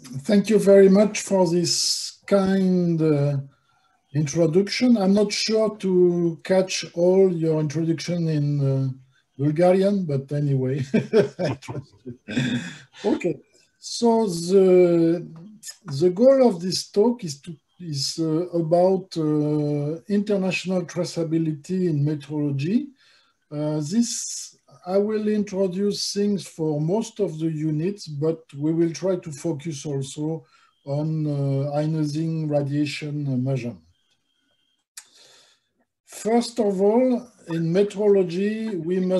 Thank you very much for this kind introduction. I'm not sure to catch all your introduction in Bulgarian, but anyway, I trust you. Okay, so the goal of this talk is about international traceability in metrology. I will introduce things for most of the units, but we will try to focus also on ionizing radiation measurement. First of all, in metrology,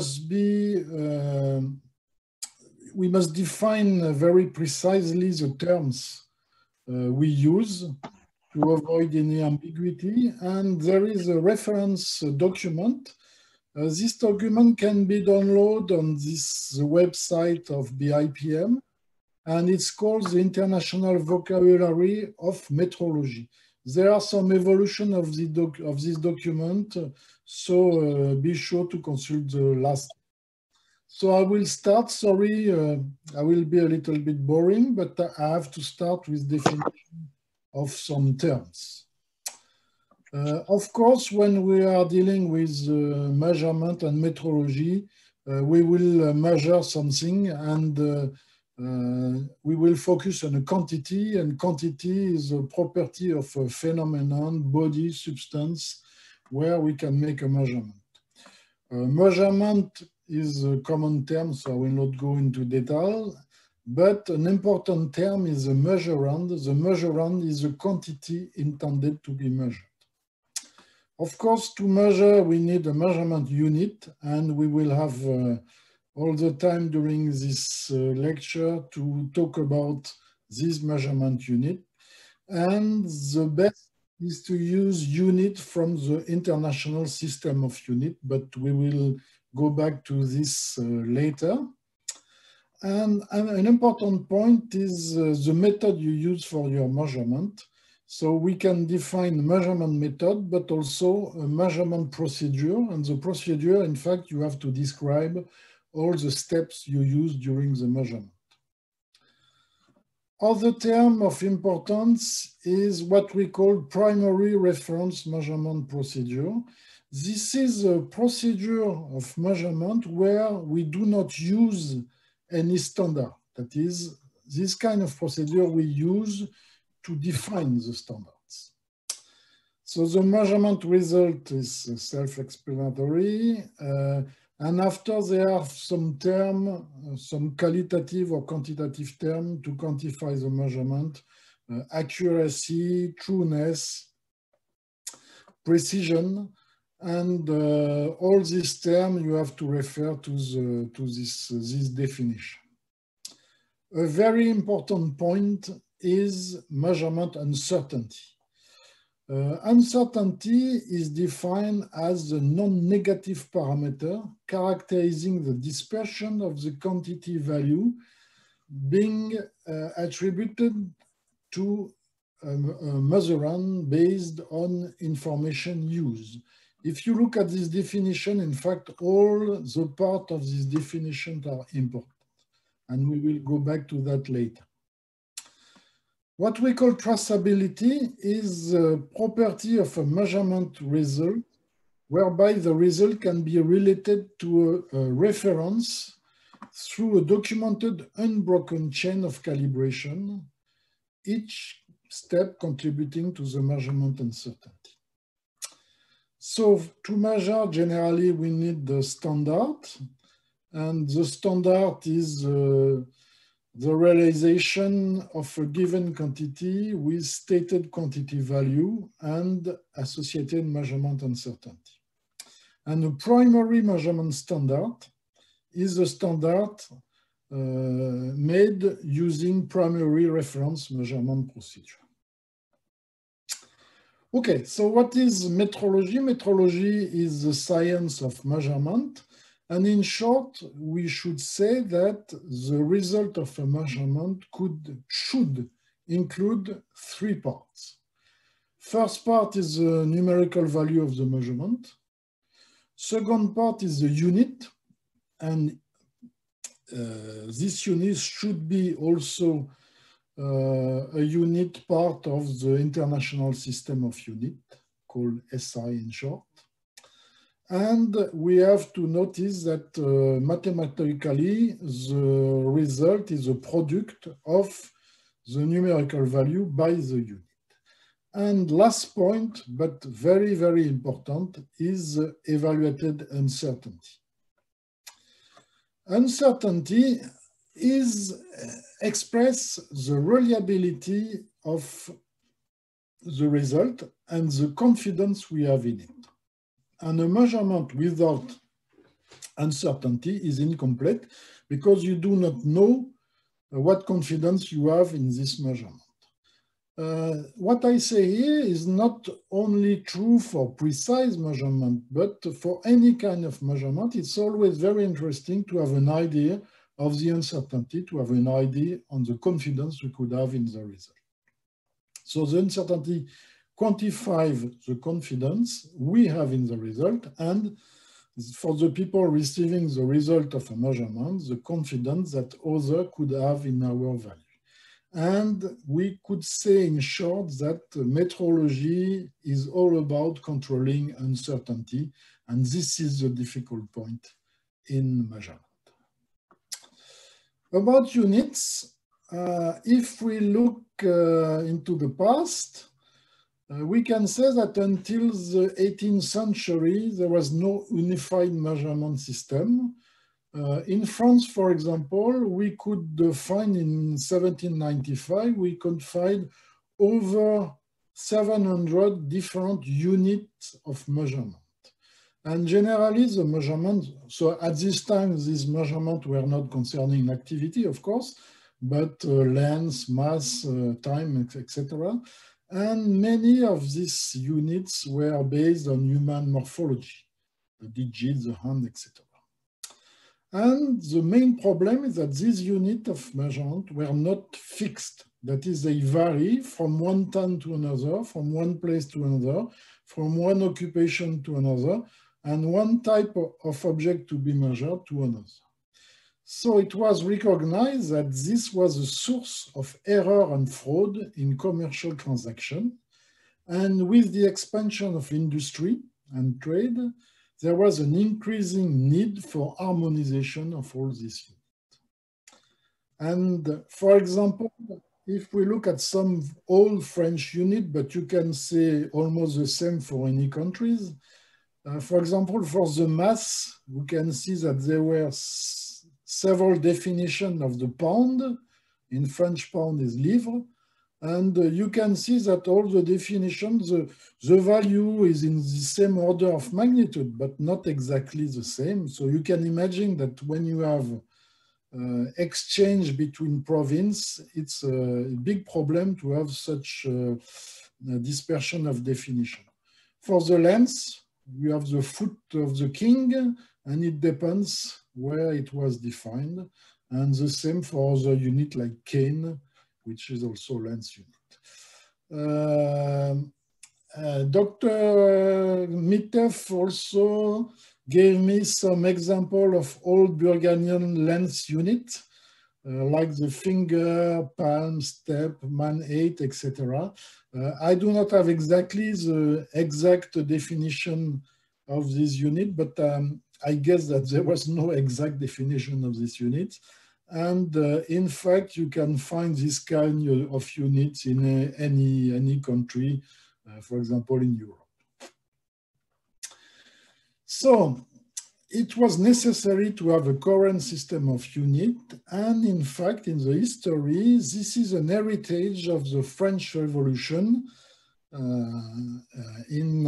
we must define very precisely the terms we use to avoid any ambiguity. And there is a reference document. This document can be downloaded on the website of BIPM, and it's called the International Vocabulary of Metrology. There are some evolution of this document, so be sure to consult the last. So I will start, sorry, I will be a little bit boring, but I have to start with definition of some terms. Of course, when we are dealing with measurement and metrology, we will measure something and we will focus on a quantity, and quantity is a property of a phenomenon, body, substance, where we can make a measurement. Measurement is a common term, so I will not go into detail, but an important term is a measurand. The measurand is a quantity intended to be measured. Of course, to measure, we need a measurement unit, and we will have all the time during this lecture to talk about this measurement unit. And the best is to use unit from the international system of unit, but we will go back to this later. And an important point is the method you use for your measurement. So we can define measurement method, but also a measurement procedure. And the procedure, in fact, you have to describe all the steps you use during the measurement. Other term of importance is what we call primary reference measurement procedure. This is a procedure of measurement where we do not use any standard. That is, this kind of procedure we use to define the standards. So the measurement result is self-explanatory. And after there are some term, some qualitative or quantitative term to quantify the measurement, accuracy, trueness, precision, and all these terms you have to refer to this definition. A very important point is measurement uncertainty. Uncertainty is defined as the non-negative parameter characterizing the dispersion of the quantity value being attributed to a measurand based on information used. If you look at this definition, in fact, all the part of this definition are important, and we will go back to that later. What we call traceability is a property of a measurement result whereby the result can be related to a reference through a documented unbroken chain of calibration, each step contributing to the measurement uncertainty. So to measure, generally, we need the standard, and the standard is the realization of a given quantity with stated quantity value and associated measurement uncertainty. And a primary measurement standard is a standard made using primary reference measurement procedure. Okay, so what is metrology? Metrology is the science of measurement. And in short, we should say that the result of a measurement should include three parts. First part is the numerical value of the measurement. Second part is the unit, and this unit should be also a unit part of the International System of Unit, called SI in short. And we have to notice that mathematically, the result is a product of the numerical value by the unit. And last point, but very, very important, is evaluated uncertainty. Uncertainty is express the reliability of the result and the confidence we have in it. And a measurement without uncertainty is incomplete because you do not know what confidence you have in this measurement. What I say here is not only true for precise measurement, but for any kind of measurement. It's always very interesting to have an idea of the uncertainty, to have an idea on the confidence we could have in the result. So the uncertainty quantifies the confidence we have in the result, and for the people receiving the result of a measurement, the confidence that others could have in our value. And we could say in short that metrology is all about controlling uncertainty, and this is the difficult point in measurement. About units, if we look into the past, we can say that until the 18th century, there was no unified measurement system. In France, for example, we could find in 1795, we could find over 700 different units of measurement. And generally the measurements, so at this time, these measurements were not concerning activity, of course, but length, mass, time, etc. And many of these units were based on human morphology, the digits, the hand, etc. And the main problem is that these units of measurement were not fixed. That is, they vary from one time to another, from one place to another, from one occupation to another, and one type of object to be measured to another. So it was recognized that this was a source of error and fraud in commercial transactions. And with the expansion of industry and trade, there was an increasing need for harmonization of all these units. And for example, if we look at some old French unit, but you can say almost the same for any countries, for example, for the mass, we can see that there were several definitions of the pound. In French, pound is livre. And you can see that all the definitions, the value is in the same order of magnitude, but not exactly the same. So you can imagine that when you have exchange between provinces, it's a big problem to have such dispersion of definition. For the length, you have the foot of the king, and it depends where it was defined. And the same for other unit like cane, which is also length unit. Dr. Mitteff also gave me some example of old Burganian length unit, like the finger, palm, step, man 8, etc. I do not have exactly the exact definition of this unit, but I guess that there was no exact definition of this unit. And in fact, you can find this kind of units in any country, for example, in Europe. So it was necessary to have a current system of unit. And in fact, in the history, this is an heritage of the French Revolution in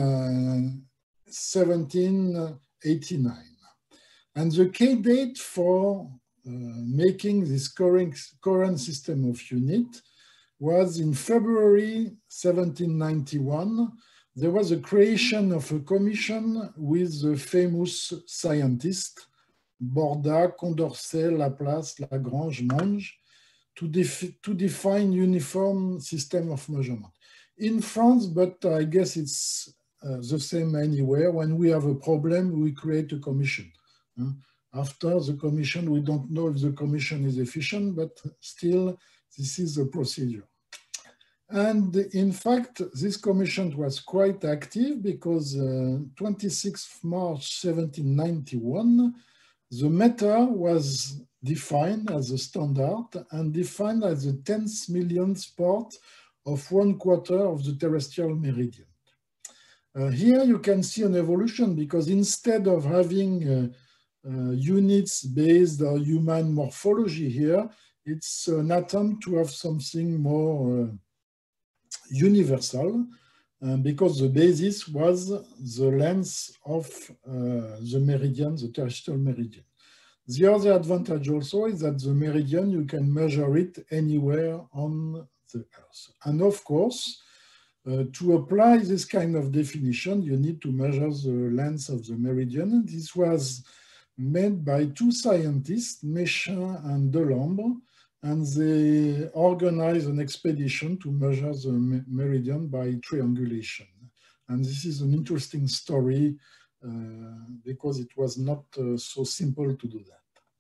1789. And the key date for making this current system of unit was in February 1791. There was a creation of a commission with the famous scientists, Borda, Condorcet, Laplace, Lagrange, Monge, to define uniform system of measurement. In France, but I guess it's the same anywhere, when we have a problem, we create a commission. After the commission, we don't know if the commission is efficient, but still This is the procedure. And in fact, this commission was quite active because 26th March 1791, the meter was defined as a standard and defined as the 10th millionth part of 1/4 of the terrestrial meridian. Here you can see an evolution because instead of having units based on human morphology here, it's an attempt to have something more universal because the basis was the length of the meridian, the terrestrial meridian. The other advantage also is that the meridian, you can measure it anywhere on the Earth. And of course, to apply this kind of definition, you need to measure the length of the meridian. This was made by two scientists, Méchain and Delambre, and they organized an expedition to measure the meridian by triangulation. And this is an interesting story because it was not so simple to do that.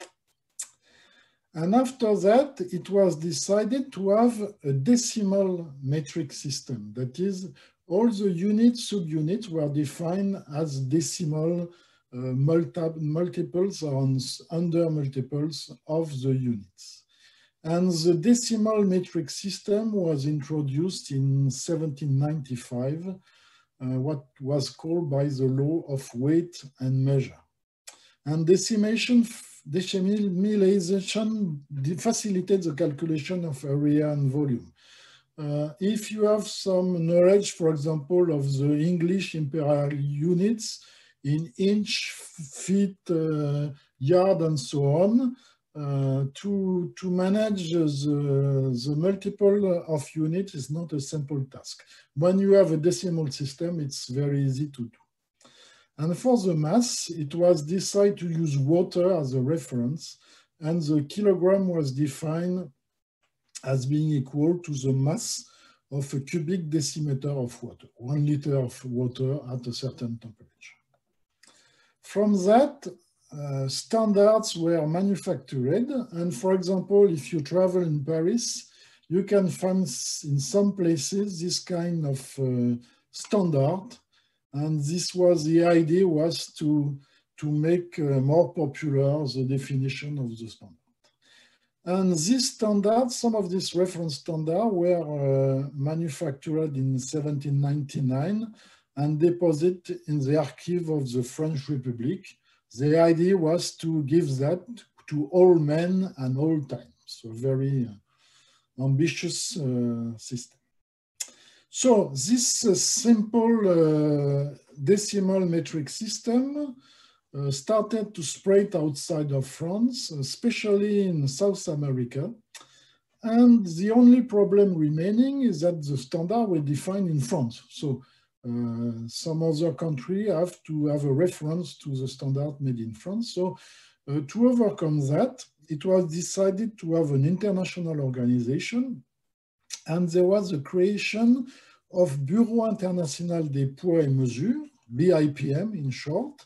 And after that, it was decided to have a decimal metric system. That is, all the units, subunits were defined as decimal multiples or under multiples of the units. And the decimal metric system was introduced in 1795, what was called by the law of weight and measure. And decimation facilitates the calculation of area and volume. If you have some knowledge, for example, of the English imperial units in inch, feet, yard, and so on, to manage the multiple of units is not a simple task. When you have a decimal system, it's very easy to do. And for the mass, it was decided to use water as a reference, and the kilogram was defined as being equal to the mass of a cubic decimeter of water, 1 liter of water at a certain temperature. From that, standards were manufactured, and for example, if you travel in Paris, you can find in some places this kind of standard. And this was the idea was to make more popular the definition of the standard. And this standard, some of these reference standards were manufactured in 1799 and deposited in the archive of the French Republic. The idea was to give that to all men and all times. So a very ambitious system. So this simple decimal metric system started to spread outside of France, especially in South America. And the only problem remaining is that the standard were defined in France. So some other country have to have a reference to the standard made in France. So to overcome that, it was decided to have an international organization. And there was the creation of Bureau International des Poids et Mesures, BIPM in short,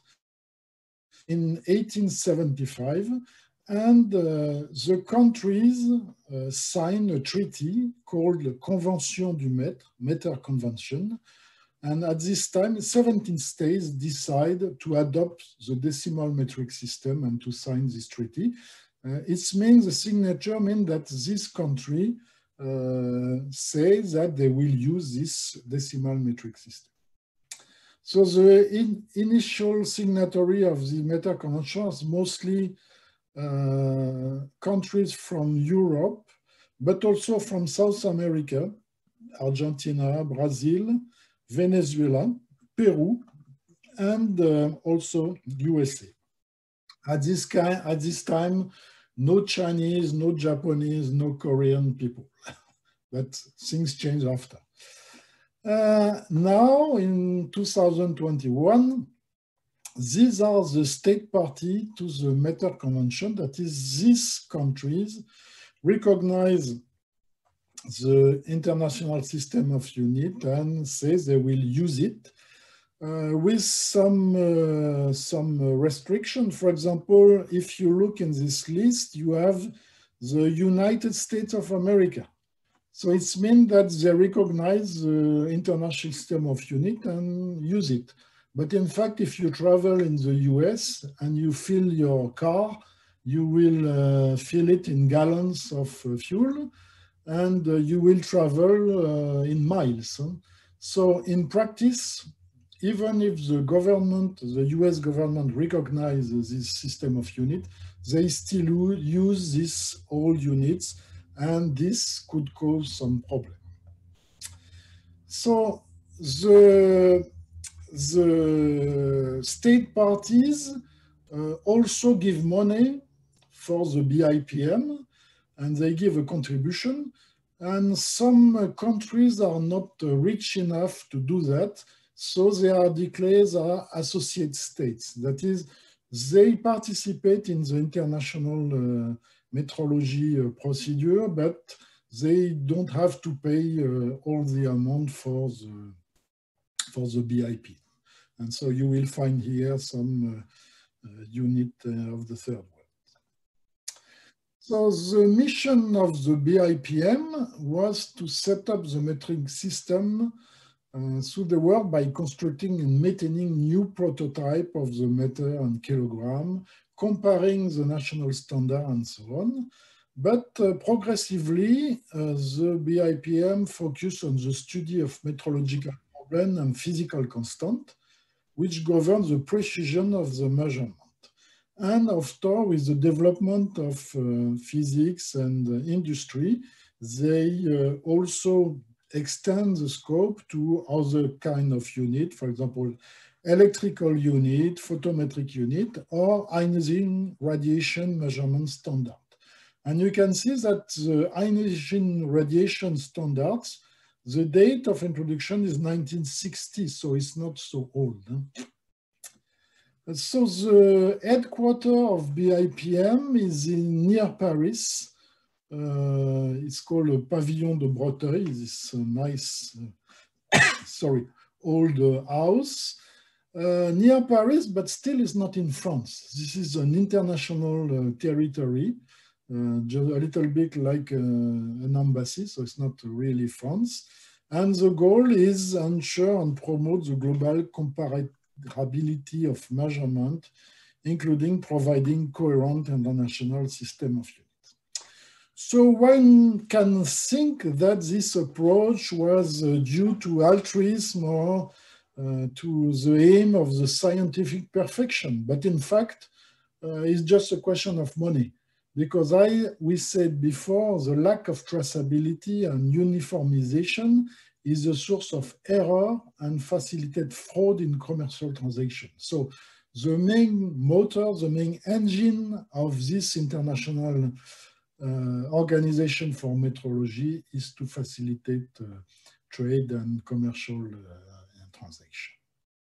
in 1875. And the countries signed a treaty called the Convention du Mètre, Meter Convention. And at this time, 17 states decide to adopt the decimal metric system and to sign this treaty. It means the signature means that this country say that they will use this decimal metric system. So the initial signatory of the Meter Convention is mostly countries from Europe, but also from South America, Argentina, Brazil, Venezuela, Peru, and also USA. At this time, no Chinese, no Japanese, no Korean people, but things change after. Now in 2021, these are the state party to the Meter Convention. That is, these countries recognize the international system of unit and say they will use it with some restriction. For example, if you look in this list, you have the United States of America. So it means that they recognize the international system of unit and use it. But in fact, if you travel in the US and you fill your car, you will fill it in gallons of fuel, and you will travel in miles. So in practice, even if the government, the US government recognizes this system of unit, they still use these old units, and this could cause some problem. So the state parties also give money for the BIPM, and they give a contribution. And some countries are not rich enough to do that, so they are declared as associate states. That is, they participate in the international metrology procedure, but they don't have to pay all the amount for the BIP. And so you will find here some unit of the third world. So the mission of the BIPM was to set up the metric system through the world by constructing and maintaining new prototype of the meter and kilogram, comparing the national standard and so on. But progressively, the BIPM focused on the study of metrological problem and physical constant, which governs the precision of the measurement. And after, with the development of physics and industry, they also extend the scope to other kind of unit, for example, electrical unit, photometric unit, or ionizing radiation measurement standard. And you can see that the ionizing radiation standards, the date of introduction is 1960, so it's not so old. Huh? So the headquarters of BIPM is near Paris. It's called Pavillon de Breteuil, this nice, old house near Paris, but still is not in France. This is an international territory, just a little bit like an embassy, so it's not really France. And the goal is ensure and promote the global comparability of measurement, including providing coherent international system of units. So one can think that this approach was due to altruism or to the aim of the scientific perfection, but in fact, it's just a question of money. Because we said before, the lack of traceability and uniformization is a source of error and facilitate fraud in commercial transactions. So the main motor, the main engine of this international organization for metrology is to facilitate trade and commercial transaction.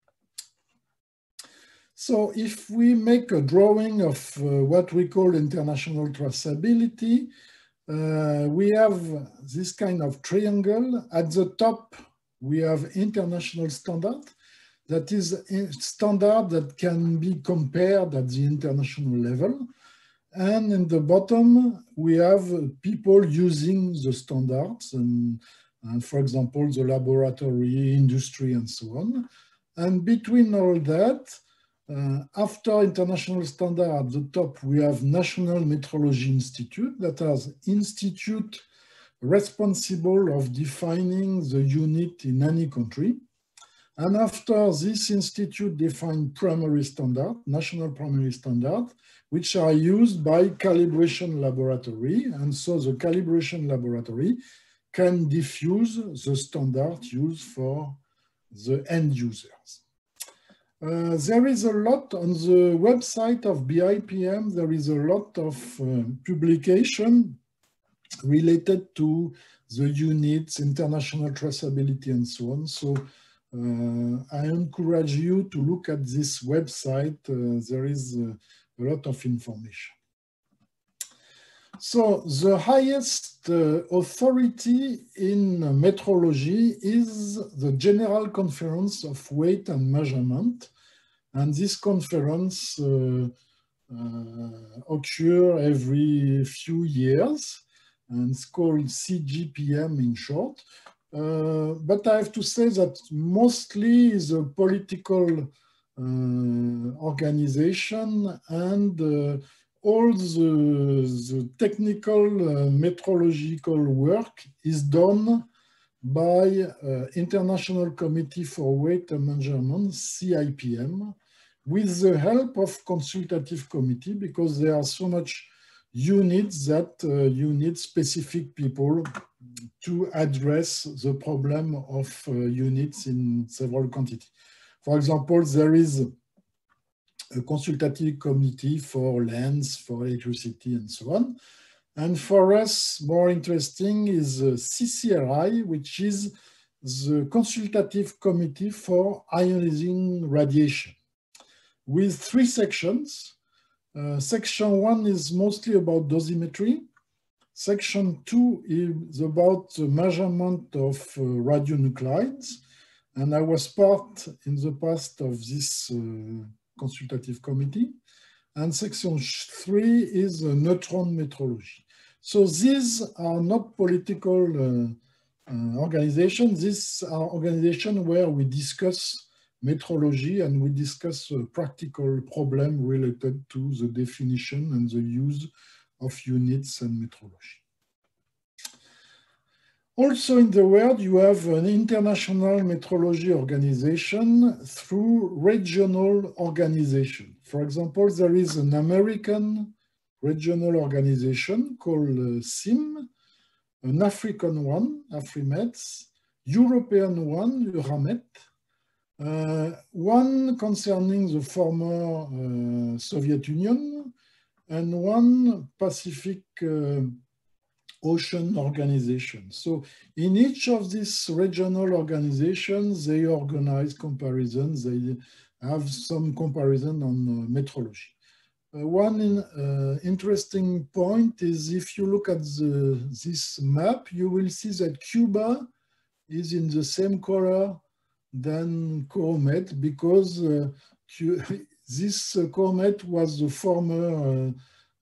So if we make a drawing of what we call international traceability, we have this kind of triangle. At the top, we have international standard. That is a standard that can be compared at the international level. And in the bottom, we have people using the standards, and for example, the laboratory, industry, and so on. And between all that, after international standard at the top, we have National Metrology Institute, that has institute responsible of defining the unit in any country. And after this institute define primary standard, national primary standard, which are used by calibration laboratory. And so the calibration laboratory can diffuse the standard used for the end users. There is a lot on the website of BIPM, there is a lot of publication related to the units, international traceability, and so on. So I encourage you to look at this website. There is a lot of information. So the highest authority in metrology is the General Conference of Weight and Measurement. And this conference occur every few years, and it's called CGPM in short. But I have to say that mostly is a political organization, and all the technical metrological work is done by International Committee for Weight and Measurement, CIPM, with the help of consultative committee, because there are so much units that you need specific people to address the problem of units in several quantities. For example, there is a consultative committee for length, for electricity, and so on. And for us, more interesting is CCRI, which is the consultative committee for ionizing radiation, with 3 sections. Section 1 is mostly about dosimetry. Section 2 is about the measurement of radionuclides. And I was part in the past of this consultative committee. And section 3 is neutron metrology. So these are not political organizations. These are organizations where we discuss metrology and we discuss a practical problem related to the definition and the use of units and metrology. Also in the world, you have an international metrology organization through regional organization. For example, there is an American regional organization called CIM, an African one, AfriMet, European one, Euramet, one concerning the former Soviet Union, and one Pacific Ocean organization. So in each of these regional organizations, they organize comparisons. They have some comparison on metrology. One interesting point is if you look at this map, you will see that Cuba is in the same color than Comet, because this Comet was the former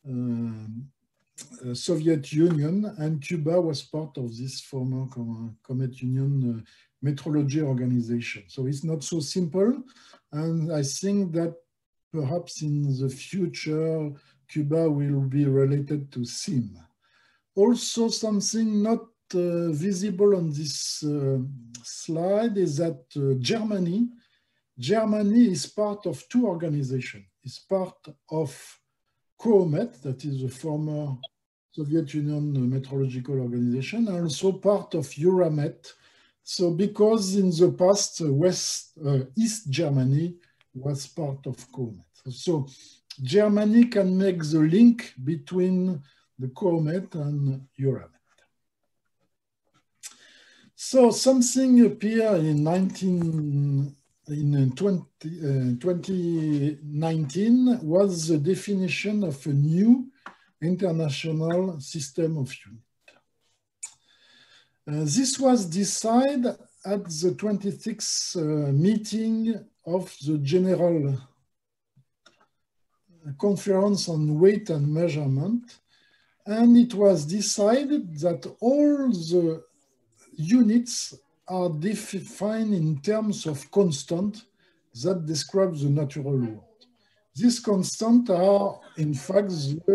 Soviet Union, and Cuba was part of this former Comet Union metrology organization. So it's not so simple, and I think that perhaps in the future, Cuba will be related to CIM. Also, something not visible on this slide is that Germany is part of 2 organizations. It's part of COMET, that is the former Soviet Union metrological organization, and also part of Euramet. So because in the past, East Germany was part of COMET. So Germany can make the link between the COMET and Euramet. So something appeared in 2019 was the definition of a new international system of units. This was decided at the 26th meeting of the General Conference on Weight and Measurement, and it was decided that all the units are defined in terms of constant that describe the natural world. These constants are, in fact,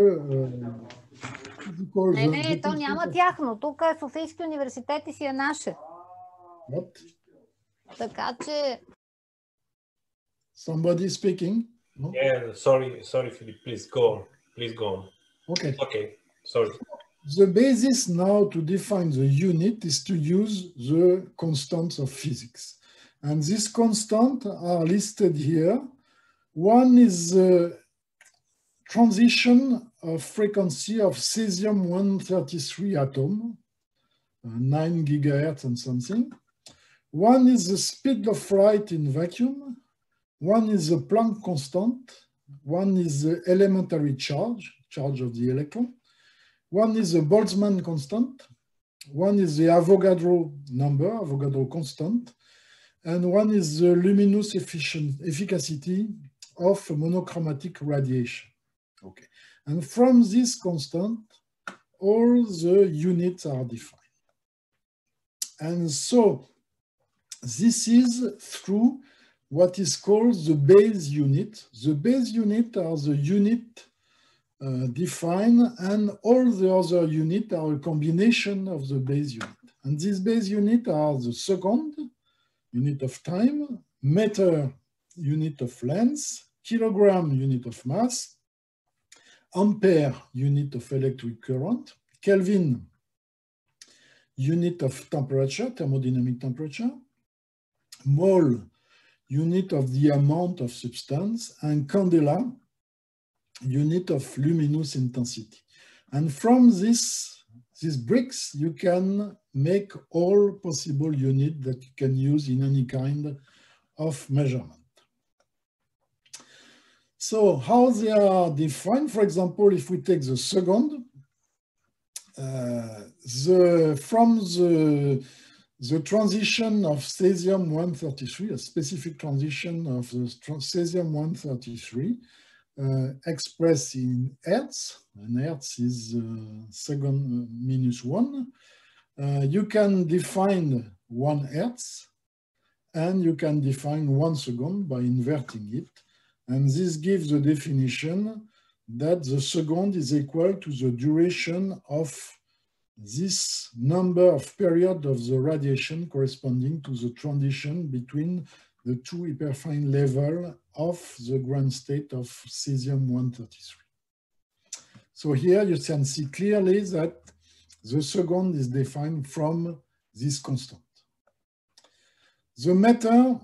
Не, то няма тяхно. Тук е Софийски университет и си е наше. What? Така че... Somebody speaking? No? Yeah, sorry, Philippe. Please go on. Okay. Okay, sorry. The basis now to define the unit is to use the constants of physics. And these constants are listed here. One is the transition of frequency of cesium-133 atom, 9 gigahertz and something. One is the speed of light in vacuum. One is the Planck constant. One is the elementary charge of the electron. One is the Boltzmann constant. One is the Avogadro number, Avogadro constant. And one is the luminous efficacy of monochromatic radiation. Okay. And from this constant, all the units are defined. And so this is through what is called the base unit. The base unit are the unit defined, and all the other units are a combination of the base unit. And these base units are the second, unit of time, meter, unit of length, kilogram, unit of mass, ampere, unit of electric current, Kelvin, unit of temperature, thermodynamic temperature, mole, unit of the amount of substance, and candela, unit of luminous intensity. And from these bricks, you can make all possible units that you can use in any kind of measurement. So how they are defined, for example, if we take the second, from the transition of cesium-133, a specific transition of the cesium-133, expressed in Hertz, and Hertz is second minus 1. You can define 1 Hertz, and you can define 1 second by inverting it. And this gives the definition that the second is equal to the duration of this number of period of the radiation corresponding to the transition between the two hyperfine level of the ground state of cesium-133. So here you can see clearly that the second is defined from this constant. The matter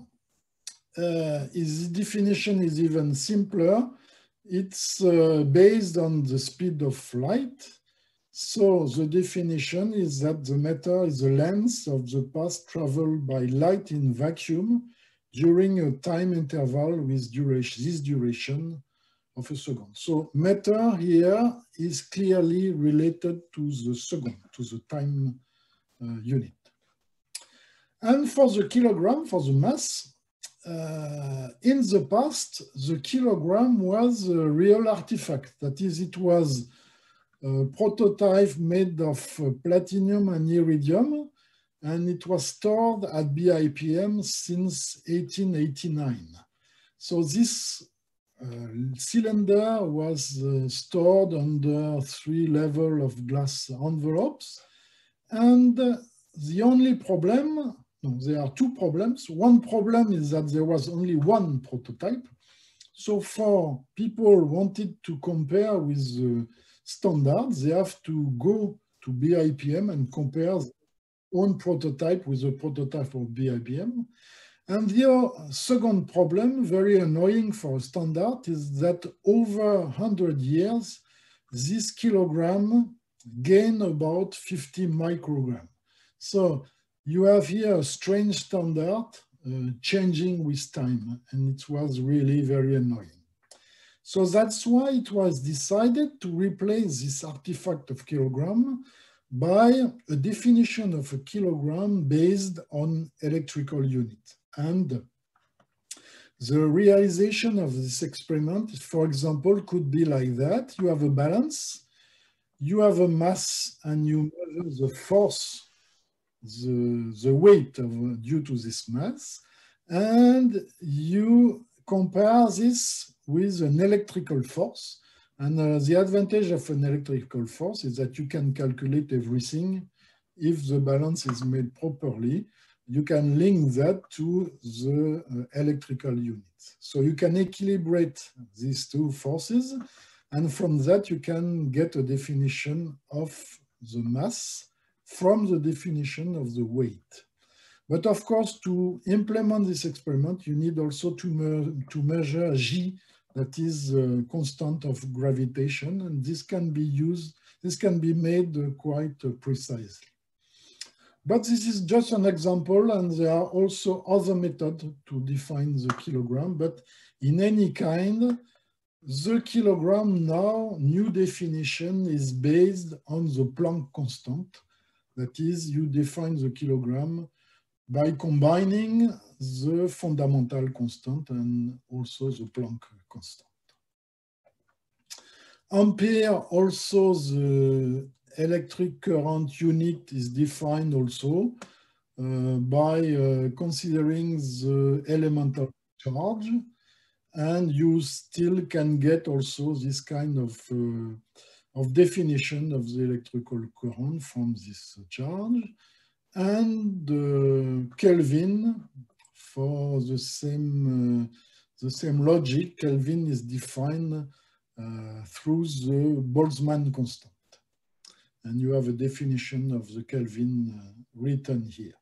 the definition is even simpler. It's based on the speed of light. So the definition is that the matter is the length of the path traveled by light in vacuum during a time interval with this duration of a second. So matter here is clearly related to the second, to the time unit. And for the kilogram, for the mass, in the past, the kilogram was a real artifact. That is, it was a prototype made of platinum and iridium, and it was stored at BIPM since 1889. So this cylinder was stored under 3 levels of glass envelopes. And the only problem, no, there are 2 problems. One problem is that there was only 1 prototype. So for people who wanted to compare with the standards, they have to go to BIPM and compare one prototype with a prototype of BIPM. And the second problem, very annoying for a standard, is that over 100 years, this kilogram gained about 50 micrograms. So you have here a strange standard changing with time, and it was really very annoying. So that's why it was decided to replace this artifact of kilogram by a definition of a kilogram based on electrical unit. And the realization of this experiment, for example, could be like that. You have a balance, you have a mass, and you measure the force, the weight due to this mass, and you compare this with an electrical force. And the advantage of an electrical force is that you can calculate everything. If the balance is made properly, you can link that to the electrical units. So you can equilibrate these 2 forces, and from that you can get a definition of the mass from the definition of the weight. But of course, to implement this experiment, you need also to measure G, that is a constant of gravitation, and this can be made quite precisely. But this is just an example, and there are also other methods to define the kilogram. But in any kind, the kilogram now, new definition is based on the Planck constant. That is, you define the kilogram by combining the fundamental constant and also the Planck constant. Ampere, also the electric current unit is defined also by considering the elemental charge, and you still can get also this kind of definition of the electrical current from this charge. And Kelvin, for the same logic, Kelvin is defined through the Boltzmann constant. And you have a definition of the Kelvin written here.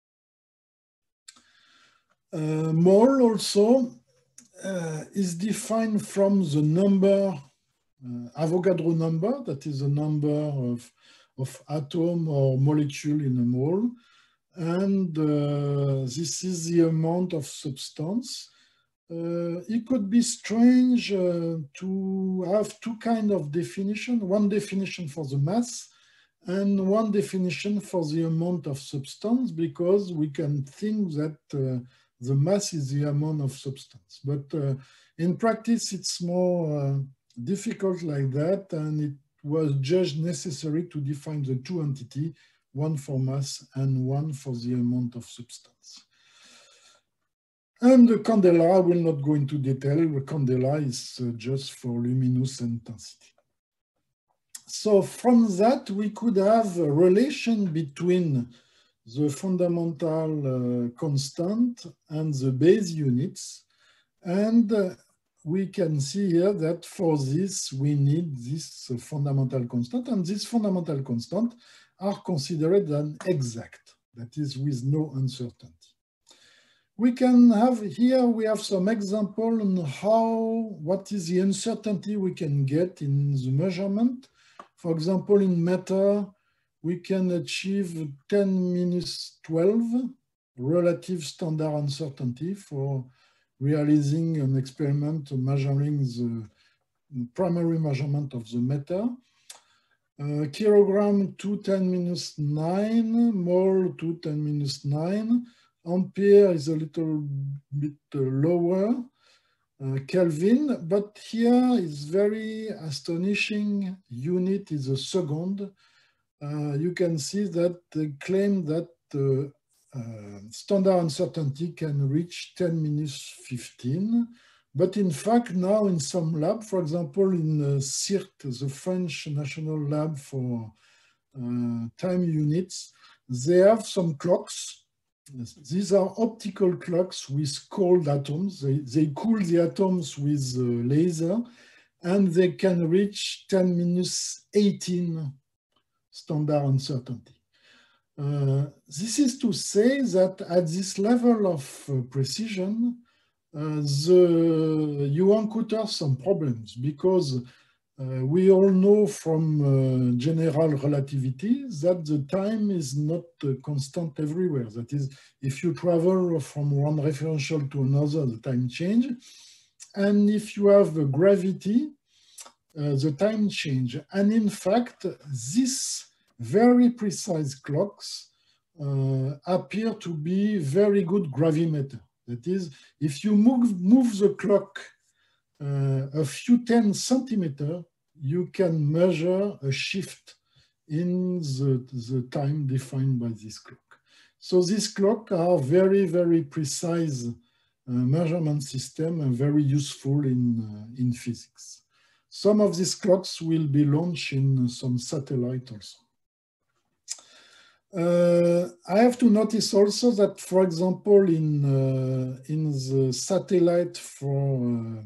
Mole also is defined from the number, Avogadro number, that is the number of atom or molecule in a mole. And this is the amount of substance. It could be strange to have two kinds of definition, one definition for the mass and one definition for the amount of substance, because we can think that the mass is the amount of substance. But in practice, it's more difficult like that, and it was just necessary to define the two entities, one for mass and one for the amount of substance. And the candela, I will not go into detail. The candela is just for luminous intensity. So from that, we could have a relation between the fundamental constant and the base units. And we can see here that for this, we need this fundamental constant. And this fundamental constant are considered an exact, that is with no uncertainty. We can have here, we have some example on what is the uncertainty we can get in the measurement. For example, in matter, we can achieve 10⁻12 relative standard uncertainty for realizing an experiment measuring the primary measurement of the matter. Kilogram 2⁻⁹, mole 2⁻⁹. Ampere is a little bit lower, Kelvin, but here is very astonishing. Unit is a second. You can see that they claim that standard uncertainty can reach 10⁻⁵. But in fact, now in some lab, for example, in CIRT, the French National Lab for Time Units, they have some clocks. These are optical clocks with cold atoms. They cool the atoms with laser, and they can reach 10⁻18 standard uncertainty. This is to say that at this level of precision, you encounter some problems, because we all know from general relativity that the time is not constant everywhere. That is, if you travel from one referential to another, the time change. And if you have gravity, the time change. And in fact, these very precise clocks appear to be very good gravimeter. That is, if you move the clock a few 10 centimeters, you can measure a shift in the time defined by this clock. So these clocks are very, very precise measurement system and very useful in physics. Some of these clocks will be launched in some satellite also. I have to notice also that, for example, in the satellite for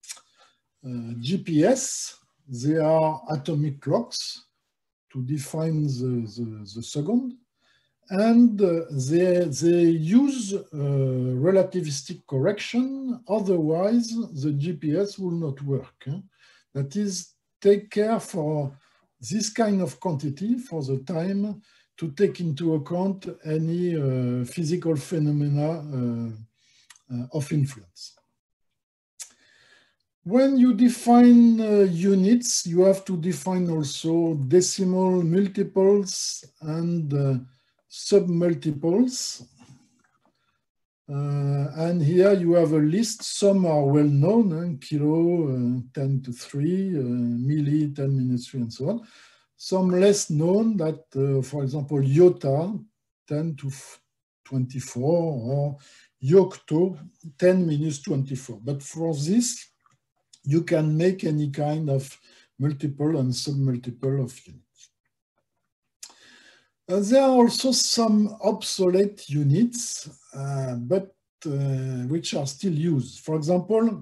GPS, there are atomic clocks to define the second, and they use relativistic correction, otherwise the GPS will not work. That is, take care for this kind of quantity, for the time, to take into account any physical phenomena of influence. When you define units, you have to define also decimal multiples and submultiples. And here you have a list. Some are well known, kilo 10 to 3, milli 10 minus 3, and so on. Some less known that, for example, iota 10 to 24 or yocto 10 minus 24. But for this, you can make any kind of multiple and submultiple of units. There are also some obsolete units, but which are still used. For example,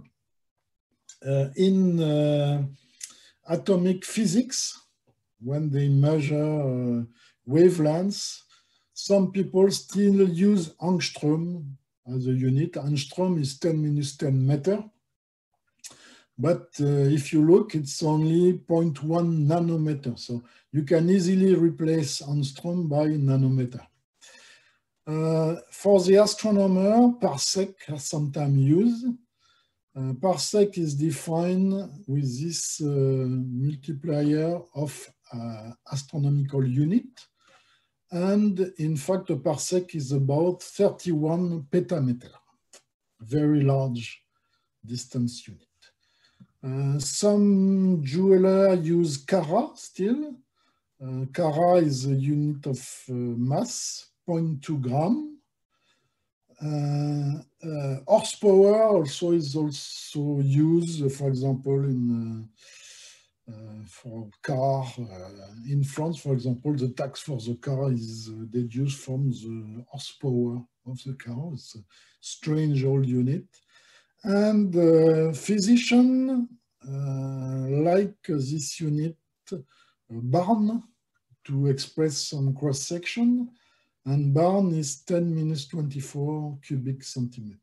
in atomic physics, when they measure wavelengths, some people still use angstrom as a unit. Angstrom is 10 minus 10 meter. But if you look, it's only 0.1 nanometer. So you can easily replace angstrom by nanometer. For the astronomer, parsec is sometimes used. Parsec is defined with this multiplier of astronomical unit. And in fact, a parsec is about 31 petameter, very large distance unit. Some jewelers use cara still. Cara is a unit of mass, 0.2 gram. Horsepower also is also used, for example, in for car. In France, for example, the tax for the car is deduced from the horsepower of the car. It's a strange old unit. And physicians like this unit, barn, to express some cross-section. And barn is 10 minus 24 cubic centimeter.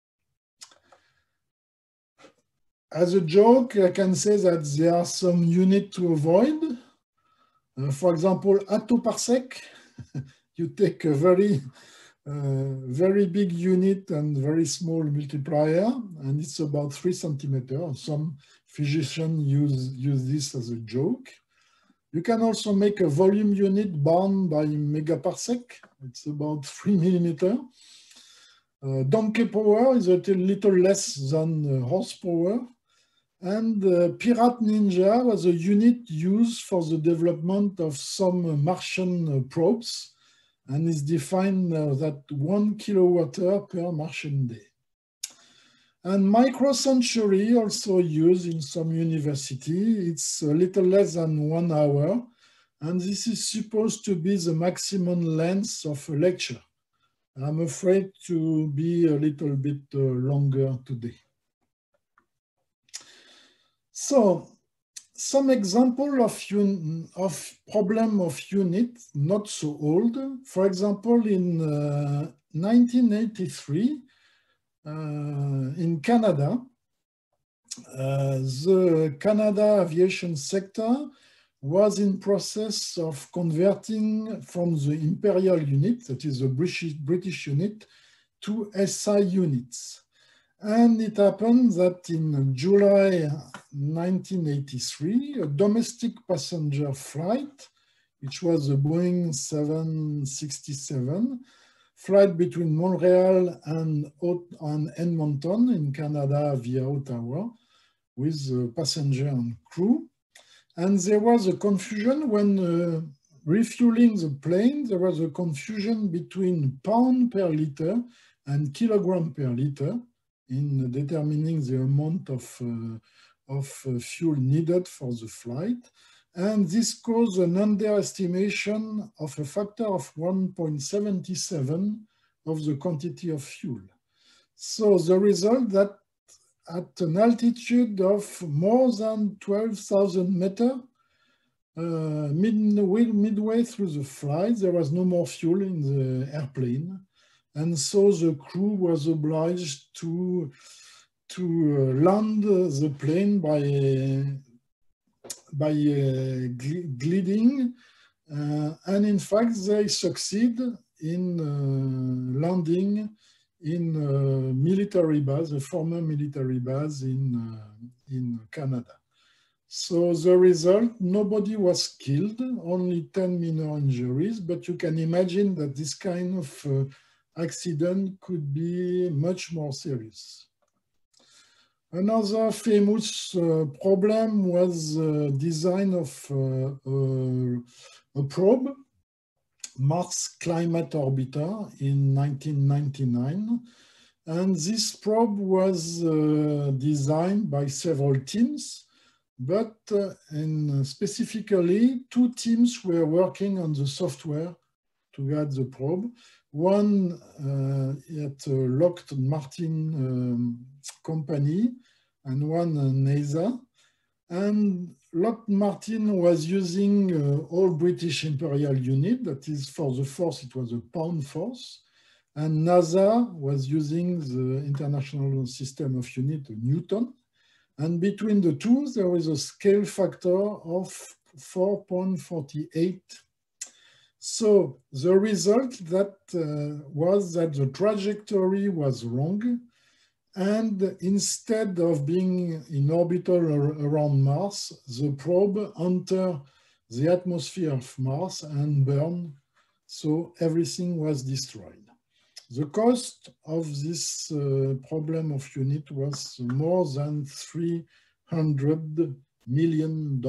As a joke, I can say that there are some units to avoid. For example, attoparsec, you take a very big unit and very small multiplier, and it's about 3 centimeters. Some physicians use this as a joke. You can also make a volume unit bound by megaparsec. It's about 3 millimeters. Donkey power is a little less than horsepower. And Pirate Ninja was a unit used for the development of some Martian probes, and is defined that 1 kilowatt per Martian day. And microcentury also used in some university. It's a little less than 1 hour, and this is supposed to be the maximum length of a lecture. I'm afraid to be a little bit longer today. So, some example of problem of unit, not so old. For example, in 1983, in Canada, the Canada aviation sector was in process of converting from the imperial unit, that is a British unit, to SI units. And it happened that in July 1983, a domestic passenger flight, which was a Boeing 767, flight between Montreal and Edmonton in Canada via Ottawa, with passenger and crew. And there was a confusion when refueling the plane. There was a confusion between pound per liter and kilogram per liter in determining the amount of fuel needed for the flight. And this caused an underestimation of a factor of 1.77 of the quantity of fuel. So the result that at an altitude of more than 12,000 meters, midway through the flight, there was no more fuel in the airplane. And so the crew was obliged to land the plane by gliding. And in fact, they succeed in landing in a military base, a former military base in Canada. So the result, nobody was killed, only 10 minor injuries, but you can imagine that this kind of accident could be much more serious. Another famous problem was design of a probe, Mars Climate Orbiter, in 1999. And this probe was designed by several teams, but specifically 2 teams were working on the software to guide the probe. One at Lockheed Martin company and one NASA. And Lockheed Martin was using all British Imperial unit, that is for the force, it was a pound force. And NASA was using the International System of Unit, Newton. And between the two, there is a scale factor of 4.48. So the result was that the trajectory was wrong. And instead of being in orbital around Mars, the probe entered the atmosphere of Mars and burned. So everything was destroyed. The cost of this problem of unit was more than $300 million.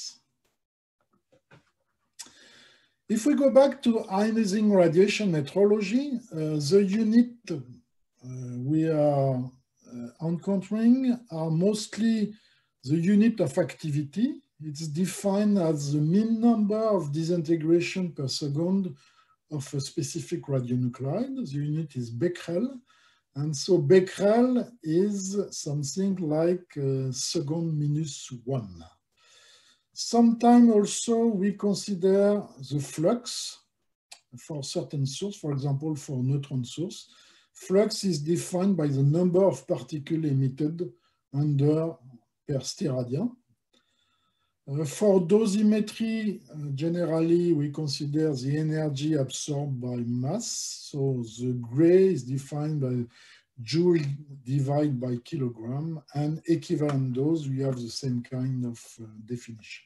If we go back to ionizing radiation metrology, the unit we are encountering are mostly the unit of activity. It's defined as the mean number of disintegration per second of a specific radionuclide. The unit is becquerel. And so becquerel is something like second-1. Sometimes also we consider the flux for certain source, for example, for neutron source. Flux is defined by the number of particles emitted under per steradian. For dosimetry, generally, we consider the energy absorbed by mass. So the gray is defined by joule divided by kilogram, and equivalent dose, we have the same kind of definition.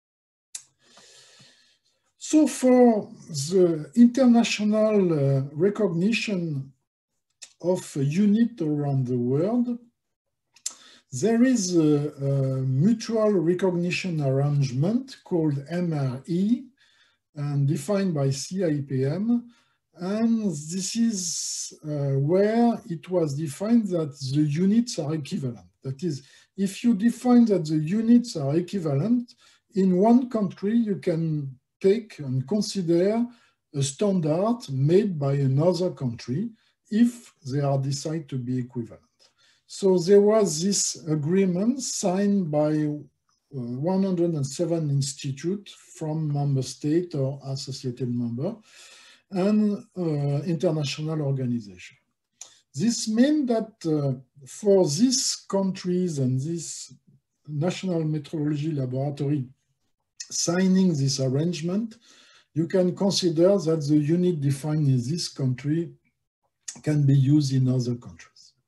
So for the international recognition of a unit around the world, there is a mutual recognition arrangement called MRE and defined by CIPM. And this is where it was defined that the units are equivalent. That is, if you define that the units are equivalent, in one country you can take and consider a standard made by another country if they are decided to be equivalent. So there was this agreement signed by 107 institutes from member state or associated member and international organization. This means that for these countries and this national metrology laboratory signing this arrangement, you can consider that the unit defined in this country can be used in other countries.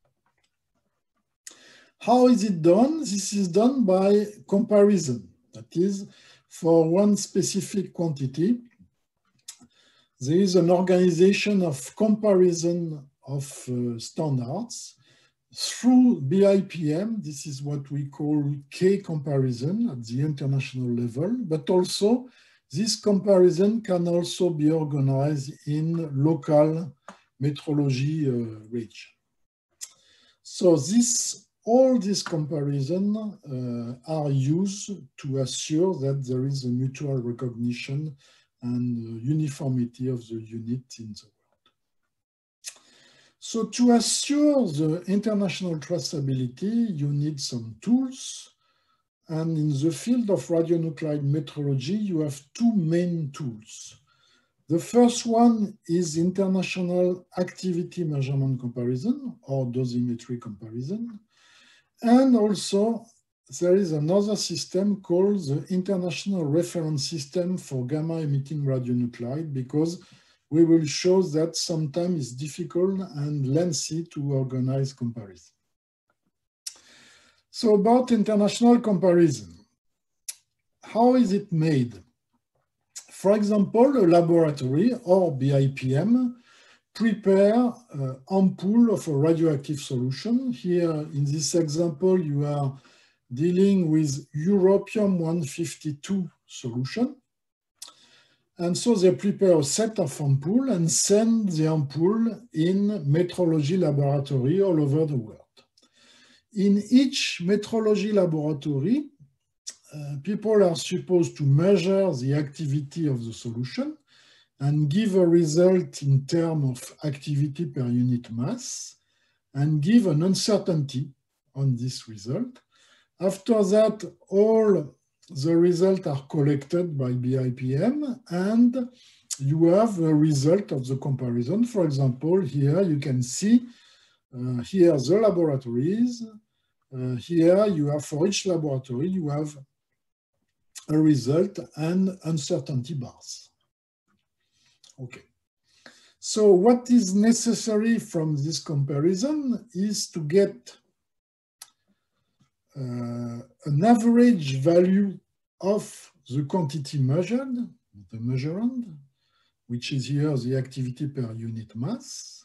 How is it done? This is done by comparison. That is, for one specific quantity, there is an organization of comparison of standards through BIPM. This is what we call K comparison at the international level, but also this comparison can also be organized in local metrology region. So all these comparisons are used to assure that there is a mutual recognition and uniformity of the unit in the world. So to assure the international traceability, you need some tools. And in the field of radionuclide metrology, you have 2 main tools. The first one is international activity measurement comparison or dosimetry comparison. And also there is another system called the International Reference System for Gamma Emitting Radionuclide, because we will show that sometimes it's difficult and lengthy to organize comparison. So about international comparison, how is it made? For example, a laboratory or BIPM prepare ampoule of a radioactive solution. Here in this example, you are dealing with europium-152 solution. And so they prepare a set of ampoule and send the ampoule in metrology laboratory all over the world. In each metrology laboratory, people are supposed to measure the activity of the solution and give a result in terms of activity per unit mass and give an uncertainty on this result. After that, all the results are collected by BIPM and you have a result of the comparison. For example, here you can see here the laboratories. Here you have, for each laboratory, you have a result and uncertainty bars. Okay. So what is necessary from this comparison is to get an average value of the quantity measured, the measurand, which is here the activity per unit mass,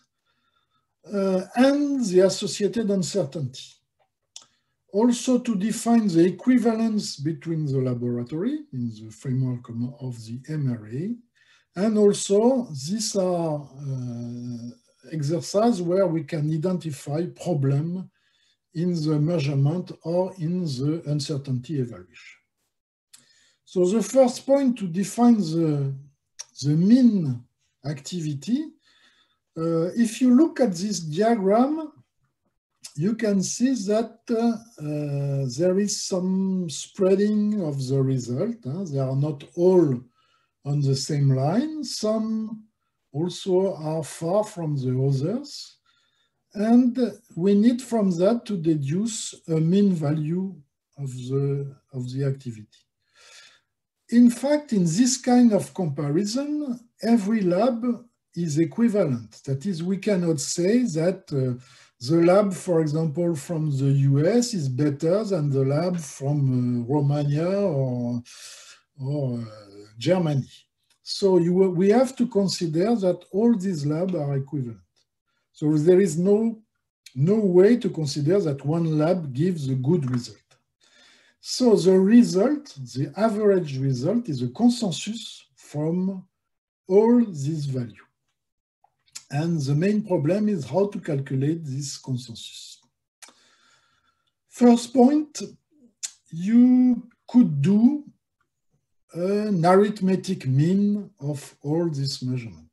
and the associated uncertainty. Also to define the equivalence between the laboratory in the framework of the MRA, and also these are exercises where we can identify problem in the measurement or in the uncertainty evaluation. So the first point to define the mean activity, if you look at this diagram, you can see that there is some spreading of the result. They are not all on the same line. Some also are far from the others. And we need from that to deduce a mean value of the activity. In fact, in this kind of comparison, every lab is equivalent. That is, we cannot say that the lab, for example, from the US is better than the lab from Romania or Germany. So we have to consider that all these labs are equivalent. So there is no way to consider that one lab gives a good result. So the result, the average result, is a consensus from all these values. And the main problem is how to calculate this consensus. First point, you could do an arithmetic mean of all this measurement.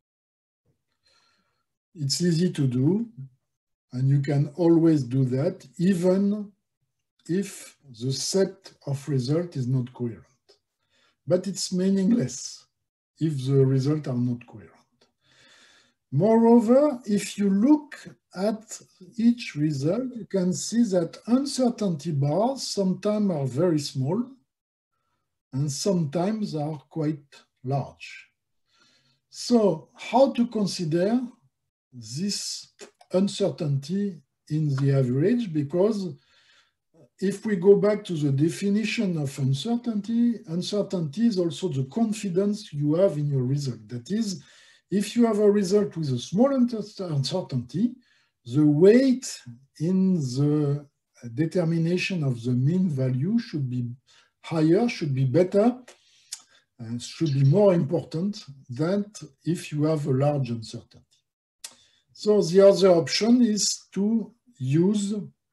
It's easy to do, and you can always do that, even if the set of result is not coherent. But it's meaningless if the results are not coherent. Moreover, if you look at each result, you can see that uncertainty bars sometimes are very small and sometimes are quite large. So how to consider this uncertainty in the average? Because if we go back to the definition of uncertainty, uncertainty is also the confidence you have in your result. That is, if you have a result with a small uncertainty, the weight in the determination of the mean value should be higher, should be better, and should be more important than if you have a large uncertainty. So the other option is to use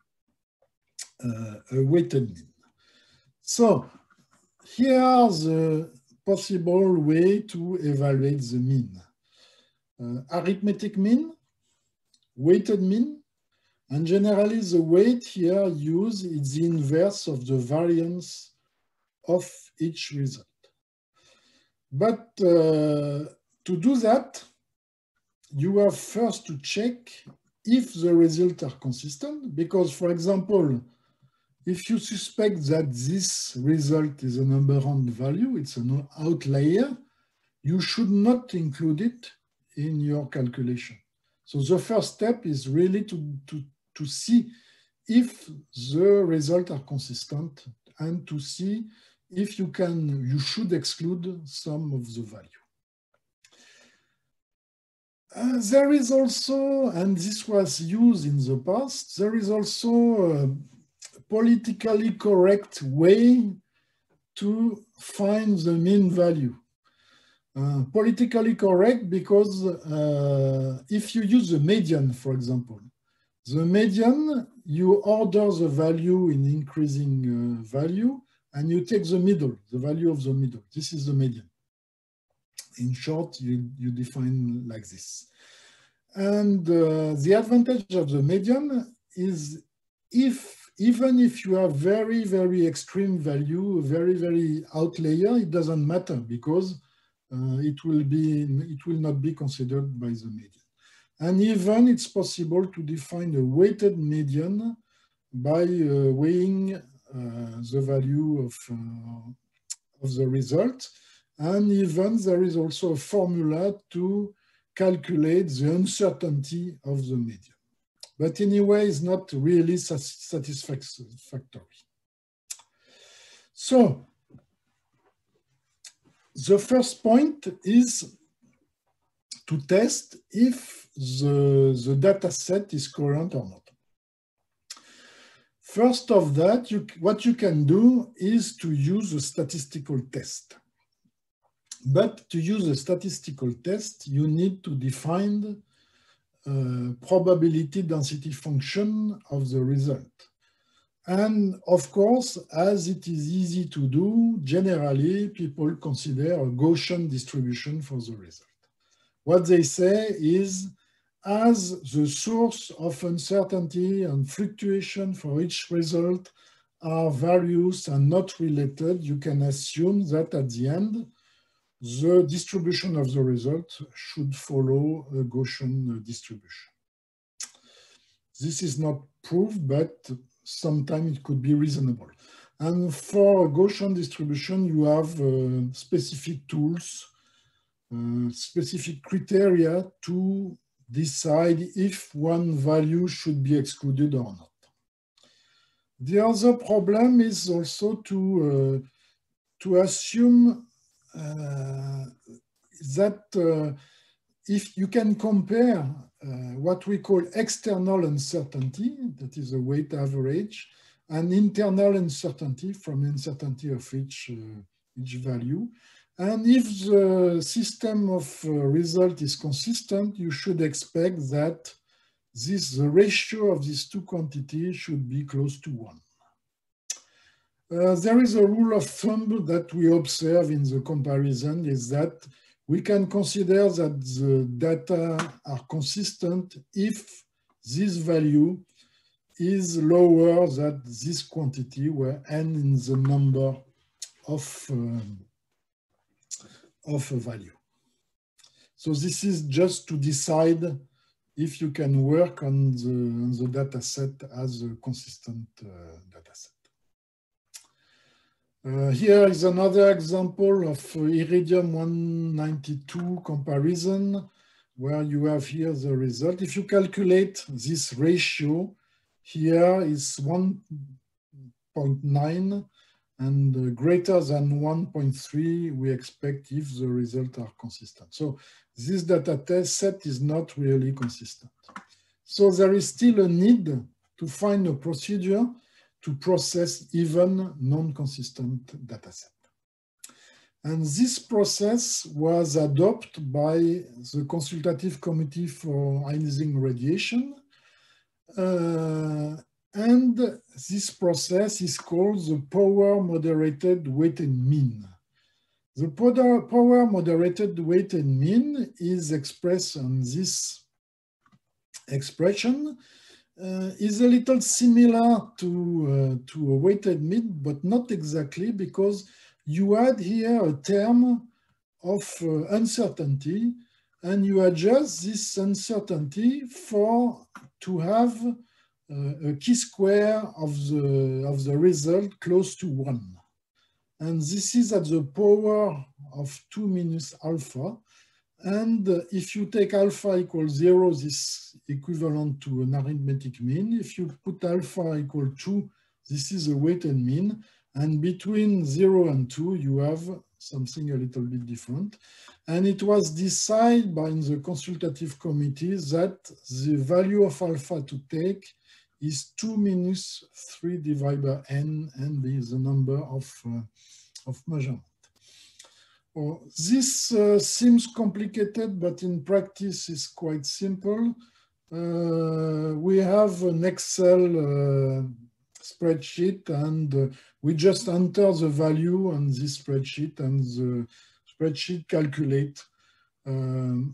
a weighted mean. So here are the possible way to evaluate the mean. Arithmetic mean, weighted mean, and generally the weight here used is the inverse of the variance of each result. But to do that, you have first to check if the results are consistent, because, for example, if you suspect that this result is a number-round value, it's an outlier, you should not include it in your calculation. So the first step is really to see if the results are consistent and to see if you should exclude some of the value. There is also, and this was used in the past, there is also a politically correct way to find the mean value. Politically correct because if you use the median, for example, the median, you order the value in increasing value, and you take the middle, the value of the middle. This is the median. In short, you define like this. And the advantage of the median is even if you have very, very extreme value, very, very outlier, it doesn't matter because it will not be considered by the median. And even it's possible to define a weighted median by weighing the value of the result. And even there is also a formula to calculate the uncertainty of the median. But anyway, it's not really satisfactory. So the first point is to test if the data set is current or not. First of that, what you can do is to use a statistical test. But to use a statistical test, you need to define probability density function of the result. And of course, as it is easy to do, generally people consider a Gaussian distribution for the result. What they say is, as the source of uncertainty and fluctuation for each result are various and not related, you can assume that at the end, the distribution of the result should follow a Gaussian distribution. This is not proved, but sometimes it could be reasonable. And for a Gaussian distribution, you have specific tools, specific criteria to decide if one value should be excluded or not. The other problem is also to assume that if you can compare what we call external uncertainty, that is a weight average, and internal uncertainty from uncertainty of each value. And if the system of result is consistent, you should expect that the ratio of these two quantities should be close to 1. There is a rule of thumb that we observe in the comparison is that we can consider that the data are consistent if this value is lower than this quantity, where n is the number of a value. So this is just to decide if you can work on the data set as a consistent data set. Here is another example of Iridium 192 comparison, where you have here the result. If you calculate this ratio, here is 1.9 and greater than 1.3, we expect if the results are consistent. So this data set is not really consistent. So there is still a need to find a procedure to process even non-consistent data set. And this process was adopted by the Consultative Committee for Ising Radiation. And this process is called the power moderated weighted mean. The power moderated weighted mean is expressed on this expression. Is a little similar to a weighted mean, but not exactly, because you add here a term of uncertainty, and you adjust this uncertainty to have a chi-square of the result close to 1. And this is at the power of 2 minus alpha. And if you take alpha equals 0, this is equivalent to an arithmetic mean. If you put alpha equal 2, this is a weighted mean. And between 0 and 2, you have something a little bit different. And it was decided by the consultative committee that the value of alpha to take is 2 minus 3 divided by n, and is the number of measurement. Well, this seems complicated, but in practice is quite simple. We have an Excel spreadsheet, and we just enter the value on this spreadsheet, and the spreadsheet calculate, the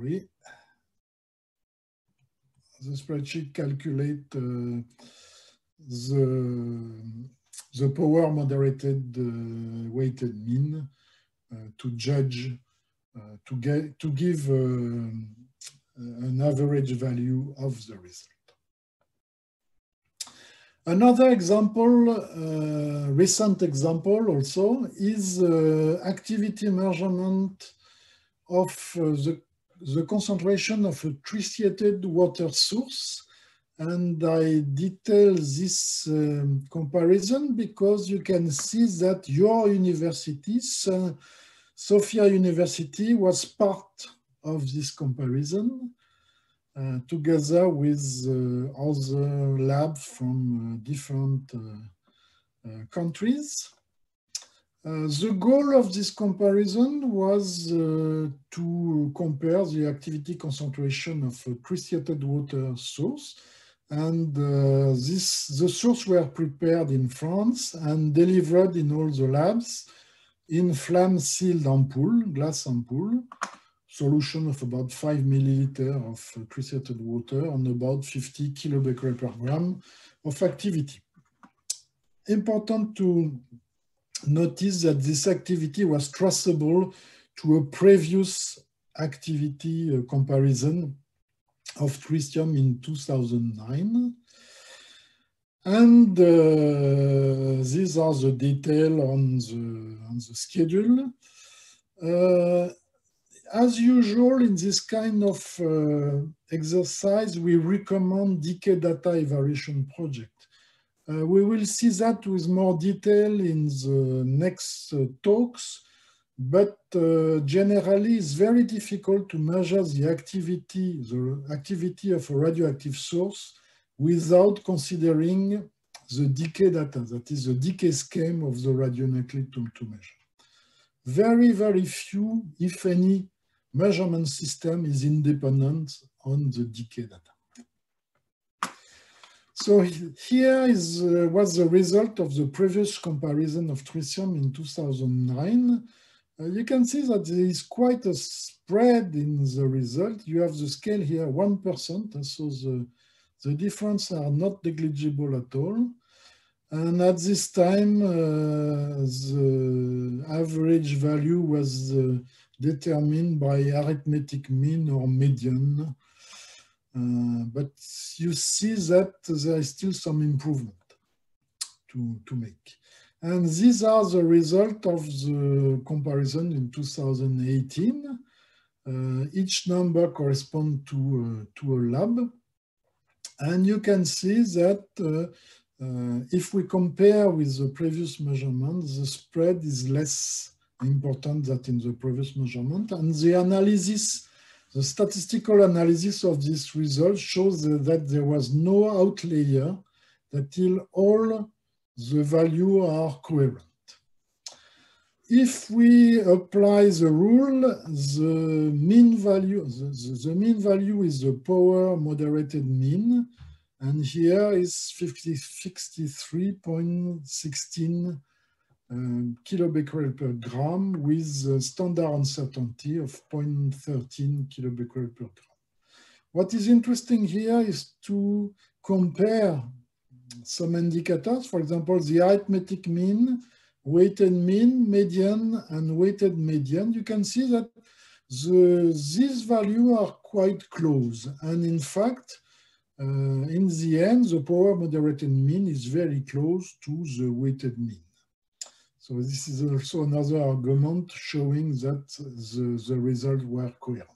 spreadsheet calculate the power moderated weighted mean to judge, to give an average value of the result. Another example, recent example also, is activity measurement of the concentration of a tritiated water source. And I detail this comparison because you can see that your university, Sofia University, was part of this comparison, together with other labs from different countries. The goal of this comparison was to compare the activity concentration of a tritiated water source. And the source were prepared in France and delivered in all the labs in flame-sealed ampoule, glass ampoule, solution of about 5 milliliters of tritiated water on about 50 kilobecquerel per gram of activity. Important to notice that this activity was traceable to a previous activity comparison of tritium in 2009. And these are the details on the schedule. As usual, in this kind of exercise, we recommend decay data evaluation project. We will see that with more detail in the next talks, but generally it's very difficult to measure the activity of a radioactive source without considering the decay data, that is the decay scheme of the radionuclide to measure. Very, very few, if any, measurement system is independent on the decay data. So here was the result of the previous comparison of tritium in 2009. You can see that there is quite a spread in the result. You have the scale here, 1%, so the difference are not negligible at all. And at this time, the average value was determined by arithmetic mean or median. But you see that there is still some improvement to make. And these are the result of the comparison in 2018. Each number corresponds to a lab. And you can see that if we compare with the previous measurement, the spread is less important than in the previous measurement. And the analysis, the statistical analysis of this result shows that there was no outlier until all the values are coherent. If we apply the rule, the mean value, the mean value is the power moderated mean, and here is 63.16 kilobecquerel per gram with a standard uncertainty of 0.13 kilobecquerel per gram. What is interesting here is to compare some indicators, for example, the arithmetic mean, weighted mean, median, and weighted median. You can see that these values are quite close. And in fact, in the end, the power moderated mean is very close to the weighted mean. So this is also another argument showing that the results were coherent.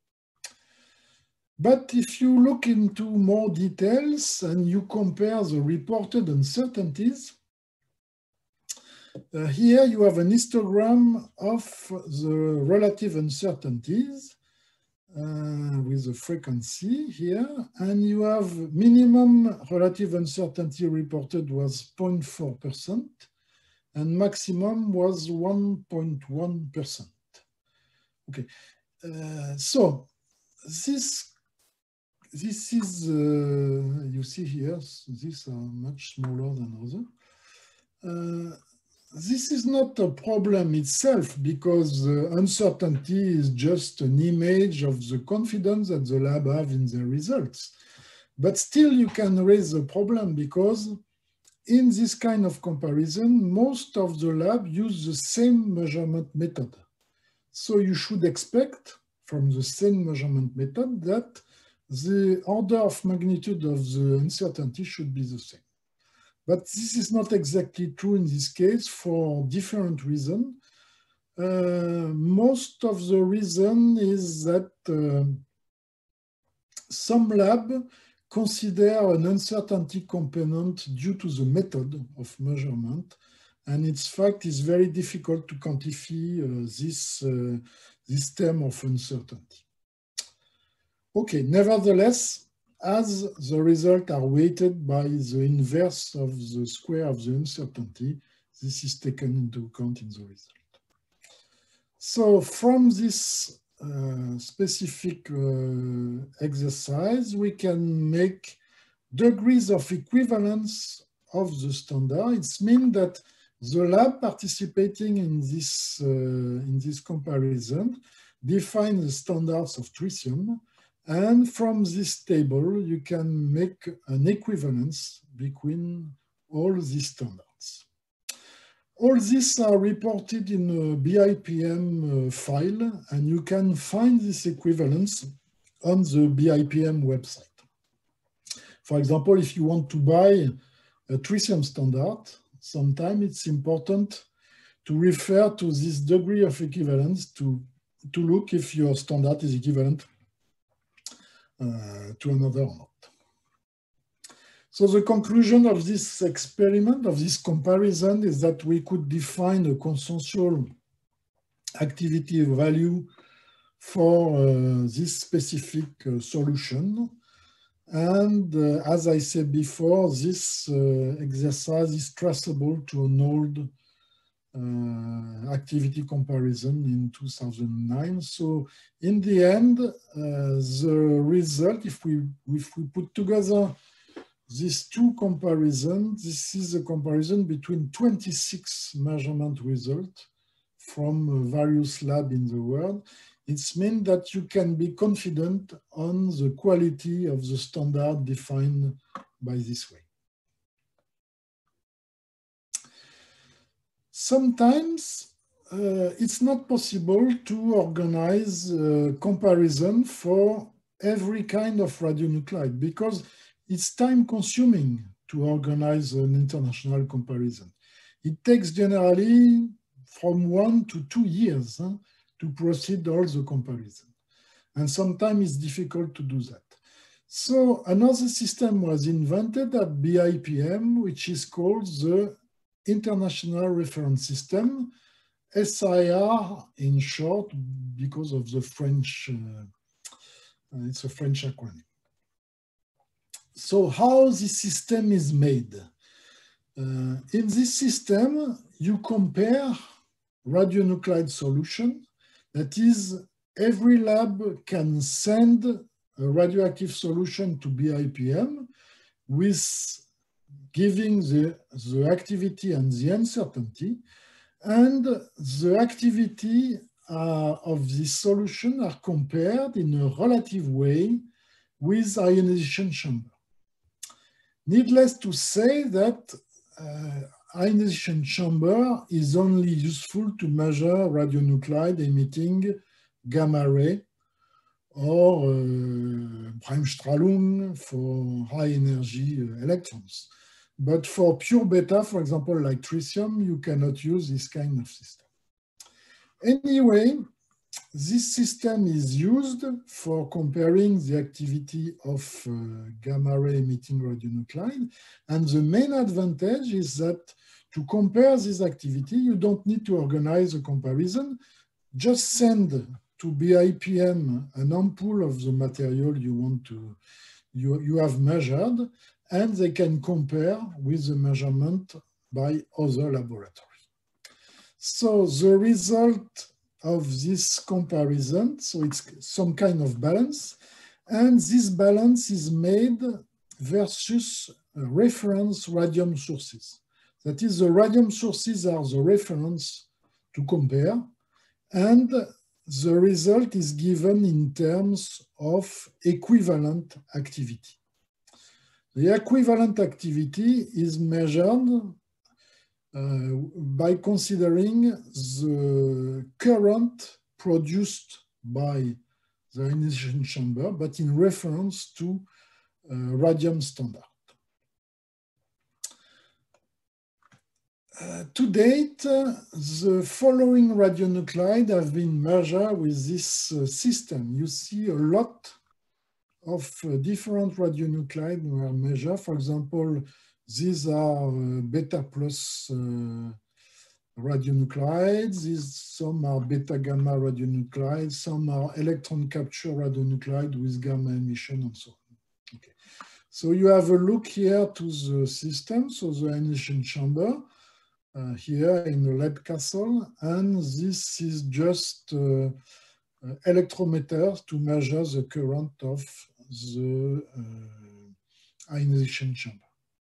But if you look into more details and you compare the reported uncertainties, Here you have an histogram of the relative uncertainties with the frequency here, and you have minimum relative uncertainty reported was 0.4%, and maximum was 1.1%. Okay, so this is, you see here, these are much smaller than others. This is not a problem itself because uncertainty is just an image of the confidence that the lab have in their results. But still you can raise the problem because in this kind of comparison, most of the lab use the same measurement method. So you should expect from the same measurement method that the order of magnitude of the uncertainty should be the same. But this is not exactly true in this case for different reasons. Most of the reason is that some labs consider an uncertainty component due to the method of measurement. And in fact, it's very difficult to quantify this term of uncertainty. Okay, nevertheless, as the results are weighted by the inverse of the square of the uncertainty, this is taken into account in the result. So from this specific exercise, we can make degrees of equivalence of the standard. It means that the lab participating in this comparison define the standards of tritium. And from this table, you can make an equivalence between all these standards. All these are reported in a BIPM file, and you can find this equivalence on the BIPM website. For example, if you want to buy a tritium standard, sometimes it's important to refer to this degree of equivalence to look if your standard is equivalent to another or not. So the conclusion of this experiment, of this comparison, is that we could define a consensual activity value for this specific solution. And as I said before, this exercise is traceable to an old activity comparison in 2009. So in the end, the result, if we put together these two comparisons, this is a comparison between 26 measurement results from various labs in the world. It means that you can be confident on the quality of the standard defined by this way. Sometimes it's not possible to organize a comparison for every kind of radionuclide because it's time consuming to organize an international comparison. It takes generally from 1 to 2 years to proceed all the comparison. And sometimes it's difficult to do that. So another system was invented at BIPM, which is called the International Reference System, SIR in short, because of the French, it's a French acronym. So how this system is made? In this system, you compare radionuclide solution. That is, every lab can send a radioactive solution to BIPM with giving the activity and the uncertainty, and the activity of this solution are compared in a relative way with ionization chamber. Needless to say that ionization chamber is only useful to measure radionuclide emitting gamma ray or Bremsstrahlung for high energy electrons. But for pure beta, for example, like tritium, you cannot use this kind of system. Anyway, This system is used for comparing the activity of gamma ray emitting radionuclide. And the main advantage is that to compare this activity, you don't need to organize a comparison. Just send to BIPM an ampoule of the material you want to, you have measured, and they can compare with the measurement by other laboratories. So the result of this comparison, so it's some kind of balance, and this balance is made versus reference radium sources. That is, the radium sources are the reference to compare, and the result is given in terms of equivalent activity. The equivalent activity is measured by considering the current produced by the ionization chamber, but in reference to radium standard. To date, the following radionuclide have been measured with this system. You see a lot of different radionuclides were measured. For example, these are beta plus radionuclides. Some are beta gamma radionuclides. Some are electron capture radionuclide with gamma emission and so on. Okay. So you have a look here to the system. So the ionization chamber here in the lead castle, and this is just electrometer to measure the current of the ionization chamber.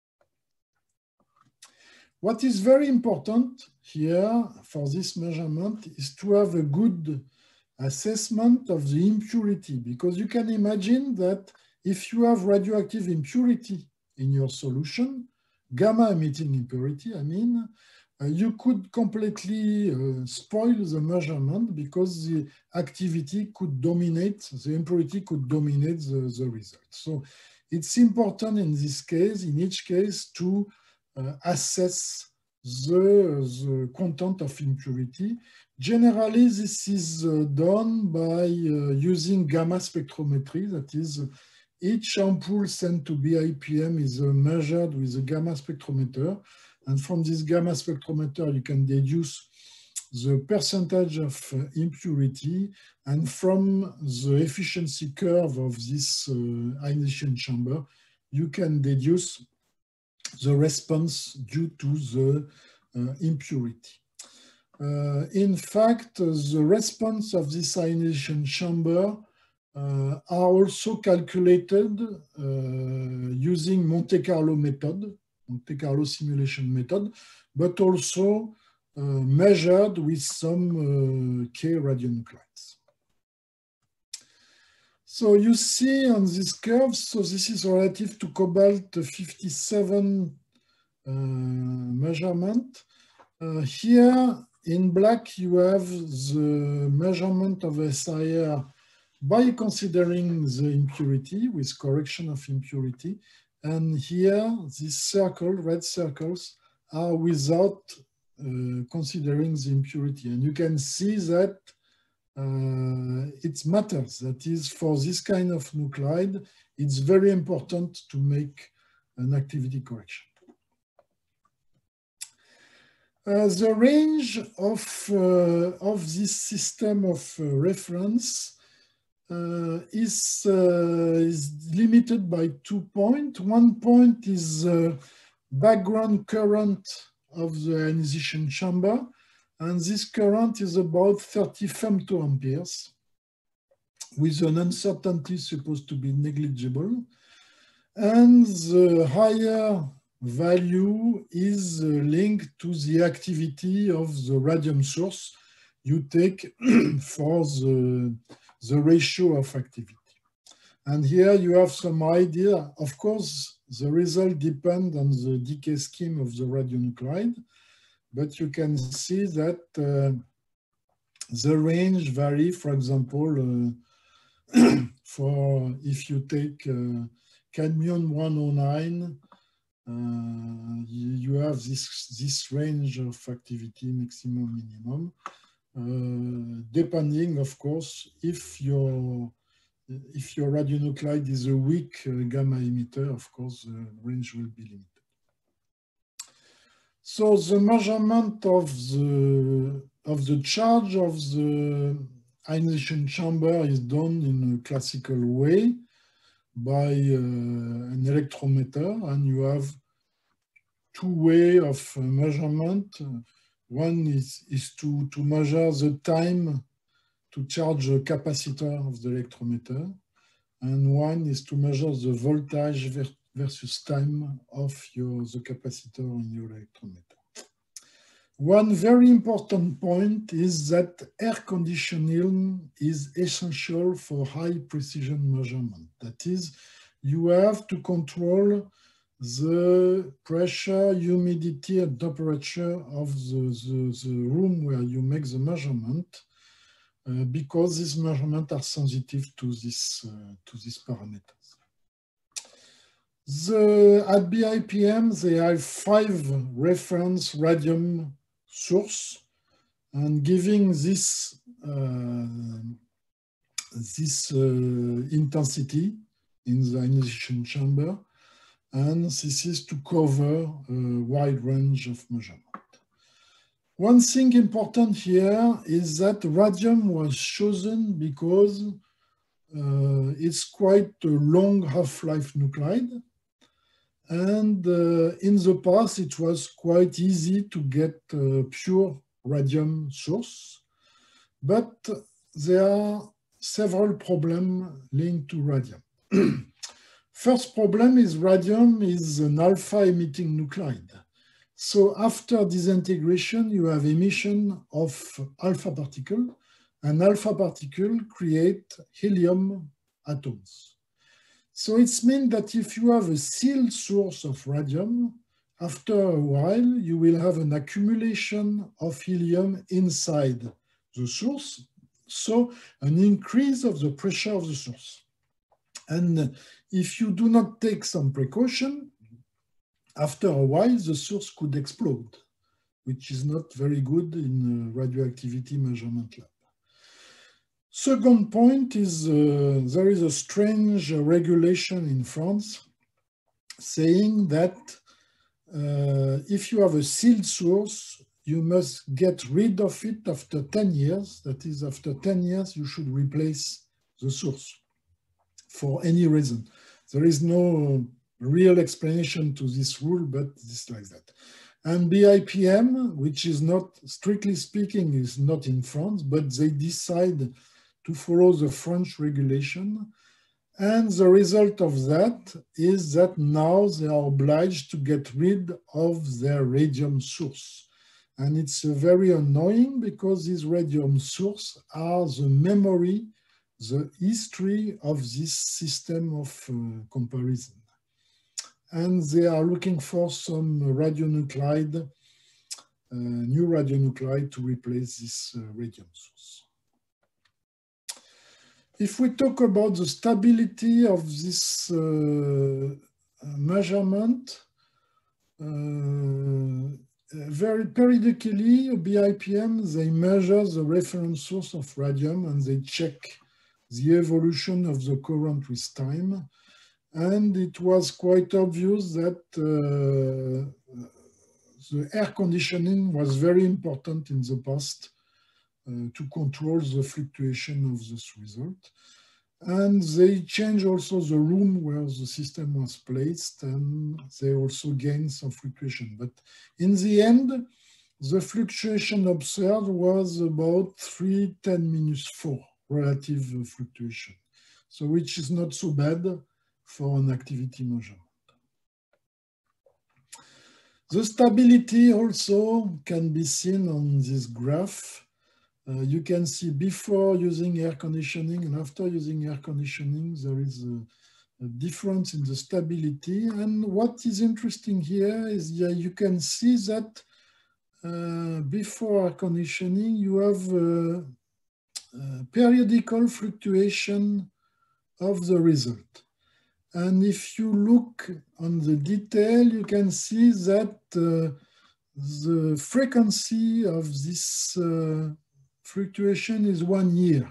What is very important here for this measurement is to have a good assessment of the impurity, because you can imagine that if you have radioactive impurity in your solution, gamma emitting impurity, I mean, you could completely spoil the measurement because the activity could dominate, the impurity could dominate the result. So it's important in this case, in each case, to assess the content of impurity. Generally, this is done by using gamma spectrometry. That is, each ampoule sent to BIPM is measured with a gamma spectrometer. And from this gamma spectrometer, you can deduce the percentage of impurity. And from the efficiency curve of this ionization chamber, you can deduce the response due to the impurity. In fact, the response of this ionization chamber are also calculated using Monte Carlo method, Monte Carlo simulation method, but also measured with some K radionuclides. So you see on this curve, so this is relative to cobalt-57 measurement. Here in black, you have the measurement of SIR by considering the impurity with correction of impurity. And here, these circles, red circles, are without considering the impurity. And you can see that it matters. That is, for this kind of nuclide, it's very important to make an activity correction. The range of this system of reference is limited by 2 points. 1 point is background current of the ionization chamber, and this current is about 30 femtoamperes, with an uncertainty supposed to be negligible. And the higher value is linked to the activity of the radium source you take for the ratio of activity. And here you have some idea. Of course, the result depends on the decay scheme of the radionuclide, but you can see that the range varies. For example, for if you take cadmium 109, you have this range of activity, maximum, minimum. depending, of course, if your radionuclide is a weak gamma emitter, of course, the range will be limited. So the measurement of the charge of the ionization chamber is done in a classical way by an electrometer, and you have two ways of measurement. One is to measure the time to charge the capacitor of the electrometer, and one is to measure the voltage versus time of the capacitor in your electrometer. One very important point is that air conditioning is essential for high precision measurement. That is, you have to control the pressure, humidity, and temperature of the room where you make the measurement, because these measurements are sensitive to these parameters. At BIPM, they have 5 reference radium source, and giving this intensity in the ionization chamber, and this is to cover a wide range of measurement. One thing important here is that radium was chosen because it's quite a long half-life nuclide, and in the past it was quite easy to get a pure radium source, but there are several problems linked to radium. First problem is radium is an alpha emitting nuclide. So after disintegration, you have emission of alpha particle, and alpha particle create helium atoms. So it means that if you have a sealed source of radium, after a while, you will have an accumulation of helium inside the source, so an increase of the pressure of the source. And if you do not take some precaution, after a while, the source could explode, which is not very good in radioactivity measurement lab. Second point is there is a strange regulation in France saying that if you have a sealed source, you must get rid of it after 10 years. That is, after 10 years, you should replace the source for any reason. There is no real explanation to this rule, but it's like that. And BIPM, which is not, strictly speaking, is not in France, but they decide to follow the French regulation. And the result of that is that now they are obliged to get rid of their radium source. And it's very annoying because these radium sources are the memory, the history of this system of comparison. And they are looking for some radionuclide, new radionuclide to replace this radium source. If we talk about the stability of this measurement, very periodically, BIPM, they measure the reference source of radium and they check the evolution of the current with time. And it was quite obvious that the air conditioning was very important in the past to control the fluctuation of this result. And they changed also the room where the system was placed, and they also gained some fluctuation. But in the end, the fluctuation observed was about 3×10⁻⁴ relative fluctuation, so which is not so bad for an activity measurement. The stability also can be seen on this graph. You can see before using air conditioning and after using air conditioning, there is a difference in the stability. And what is interesting here is that you can see that before air conditioning, you have periodical fluctuation of the result. And if you look on the detail, you can see that the frequency of this fluctuation is 1 year.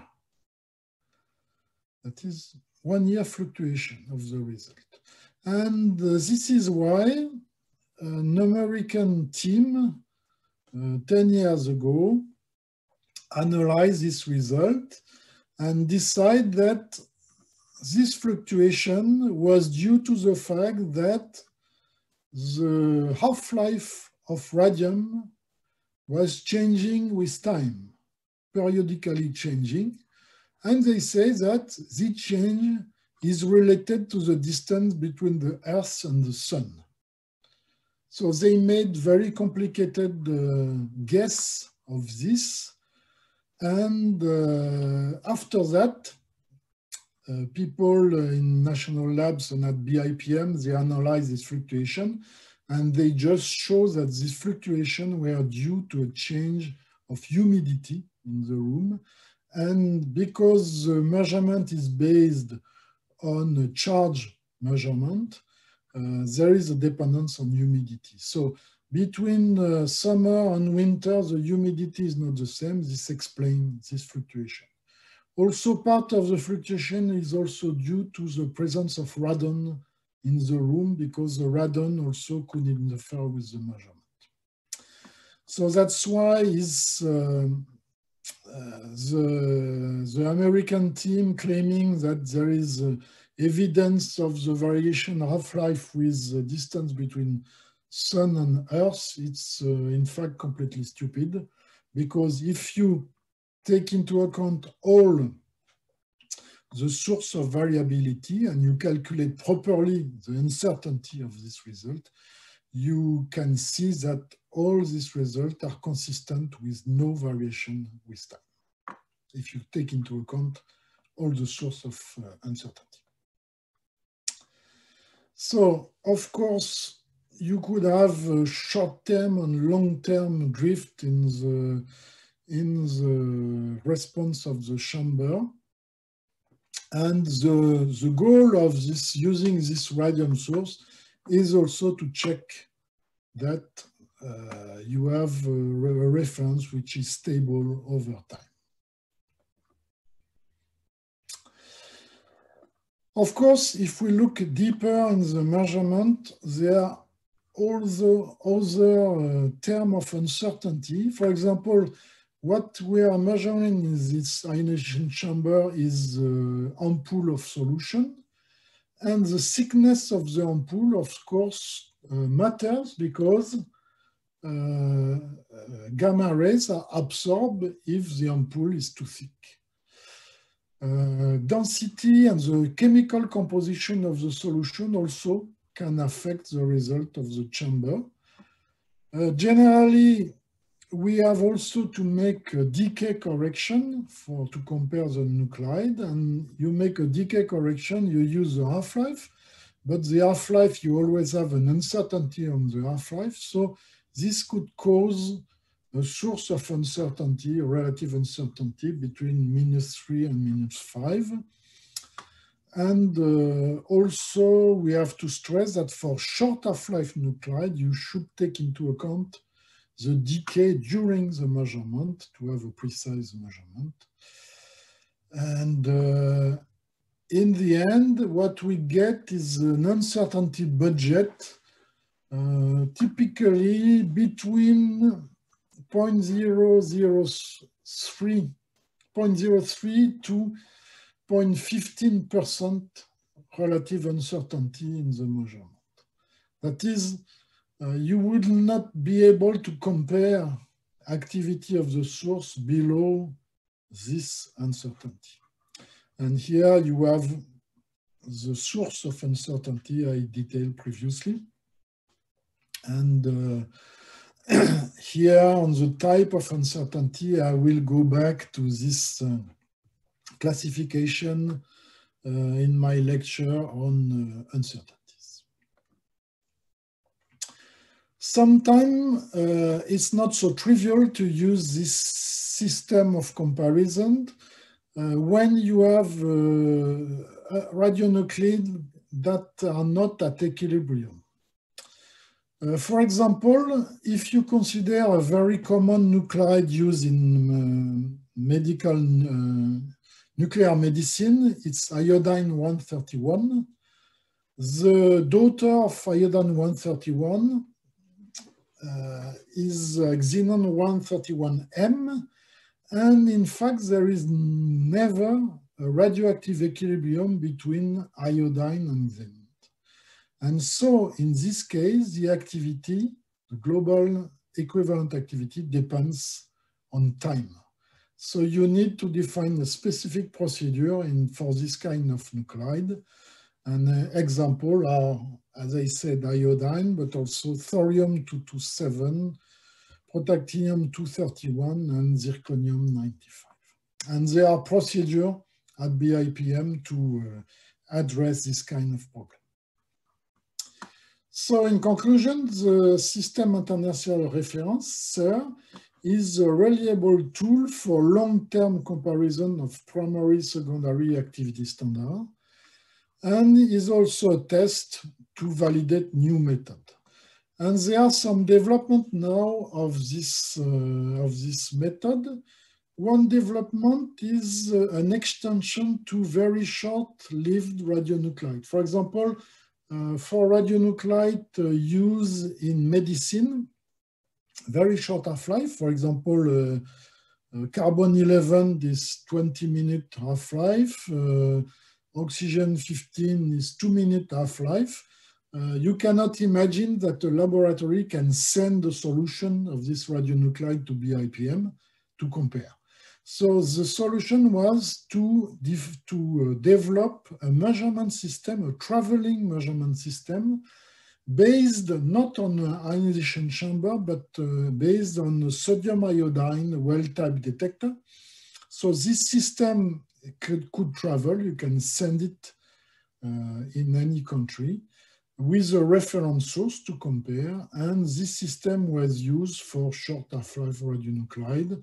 That is 1 year fluctuation of the result. And this is why an American team 10 years ago analyzed this result and decided that this fluctuation was due to the fact that the half-life of radium was changing with time, periodically changing. And they say that this change is related to the distance between the Earth and the Sun. So they made very complicated guess of this. And after that, people in national labs and at BIPM, they analyze this fluctuation and they just show that this fluctuation were due to a change of humidity in the room. And because the measurement is based on a charge measurement, there is a dependence on humidity. So between summer and winter, the humidity is not the same. This explains this fluctuation. Also, part of the fluctuation is also due to the presence of radon in the room because the radon also could interfere with the measurement. So that's why the American team claiming that there is evidence of the variation half-life with the distance between Sun and Earth. It's in fact completely stupid because if you take into account all the source of variability and you calculate properly the uncertainty of this result, you can see that all these results are consistent with no variation with time, if you take into account all the source of uncertainty. So, of course, you could have a short-term and long-term drift in the response of the chamber. And the goal of this, using this radium source is also to check that you have a reference which is stable over time. Of course, if we look deeper in the measurement, there are all the other terms of uncertainty. For example, what we are measuring in this ionization chamber is the ampoule of solution. And the thickness of the ampoule, of course, matters because gamma rays are absorbed if the ampoule is too thick. Density and the chemical composition of the solution also can affect the result of the chamber. Generally, we have also to make a decay correction to compare the nuclide, and you make a decay correction, you use the half-life, but the half-life, you always have an uncertainty on the half-life, so this could cause a source of uncertainty, relative uncertainty between -3 and -5. And also we have to stress that for short half-life nuclide, you should take into account the decay during the measurement to have a precise measurement. And in the end, what we get is an uncertainty budget, typically between 0.03 to 0.15% relative uncertainty in the measurement. That is, you will not be able to compare activity of the source below this uncertainty. And here you have the source of uncertainty I detailed previously. And here on the type of uncertainty, I will go back to this classification in my lecture on uncertainties. Sometimes it's not so trivial to use this system of comparison when you have radionuclides that are not at equilibrium. For example, if you consider a very common nuclide used in medical nuclear medicine, it's iodine-131. The daughter of iodine-131 is xenon-131M, and in fact there is never a radioactive equilibrium between iodine and xenon. And so in this case, the activity, the global equivalent activity, depends on time. So you need to define a specific procedure for this kind of nuclide. An example are, as I said, iodine, but also thorium-227, protactinium-231, and zirconium-95. And there are procedures at BIPM to address this kind of problem. So in conclusion, the System International Reference, SIR, is a reliable tool for long-term comparison of primary, secondary activity standard, and is also a test to validate new method. And there are some development now of this method. One development is an extension to very short-lived radionuclide. For example, for radionuclide use in medicine, very short half-life. For example, carbon-11 is 20-minute half-life. Oxygen-15 is 2-minute half-life. You cannot imagine that a laboratory can send a solution of this radionuclide to BIPM to compare. So the solution was to develop a measurement system, a traveling measurement system, based not on an ionization chamber, but based on a sodium iodine well-type detector. So this system could travel, you can send it in any country with a reference source to compare, and this system was used for short half-life radionuclide,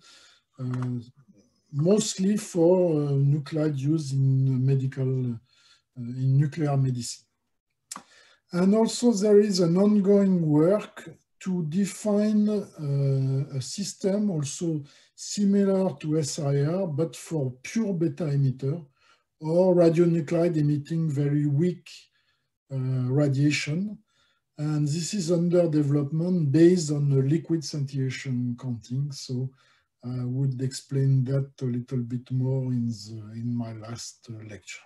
mostly for nuclide used in in nuclear medicine. And also there is an ongoing work to define a system also similar to SIR, but for pure beta emitter or radionuclide emitting very weak radiation. And this is under development based on the liquid scintillation counting. So I would explain that a little bit more in my last lecture.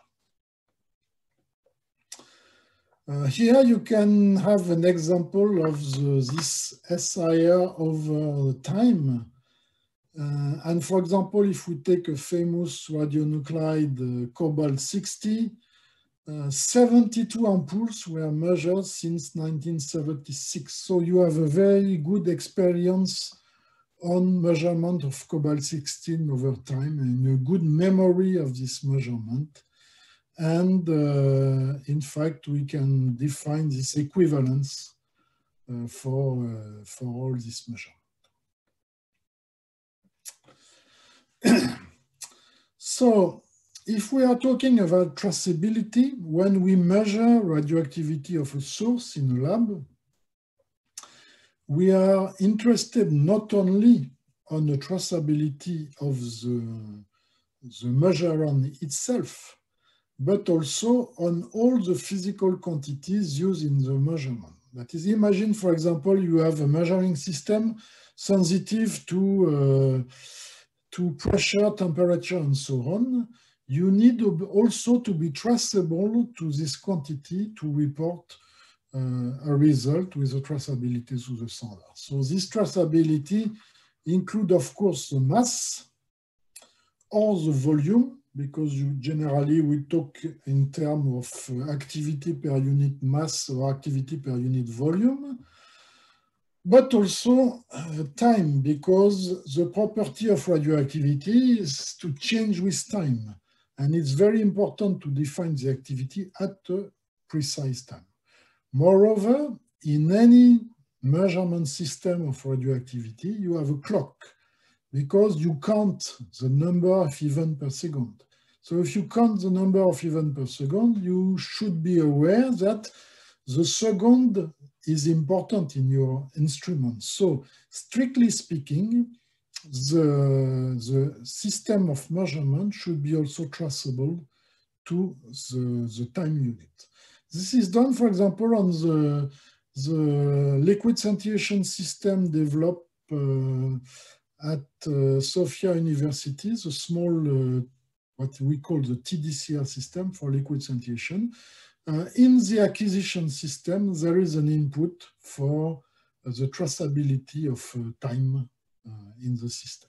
Here you can have an example of this SIR over time. And for example, if we take a famous radionuclide, cobalt-60, 72 ampoules were measured since 1976. So you have a very good experience on measurement of cobalt-16 over time and a good memory of this measurement. And in fact, we can define this equivalence for all this measurement. So if we are talking about traceability, when we measure radioactivity of a source in a lab, we are interested not only on the traceability of the measurement itself, but also on all the physical quantities used in the measurement. That is, imagine, for example, you have a measuring system sensitive to pressure, temperature, and so on. You need also to be traceable to this quantity to report a result with a traceability to the standard. So this traceability includes, of course, the mass or the volume, because generally we talk in terms of activity per unit mass or activity per unit volume, but also time, because the property of radioactivity is to change with time. And it's very important to define the activity at a precise time. Moreover, in any measurement system of radioactivity, you have a clock, because you count the number of events per second. So if you count the number of events per second, you should be aware that the second is important in your instrument. So strictly speaking, the system of measurement should be also traceable to the time unit. This is done, for example, on the liquid scintillations system developed at Sofia University, the small, what we call the TDCR system for liquid scintillation. In the acquisition system, there is an input for the traceability of time in the system.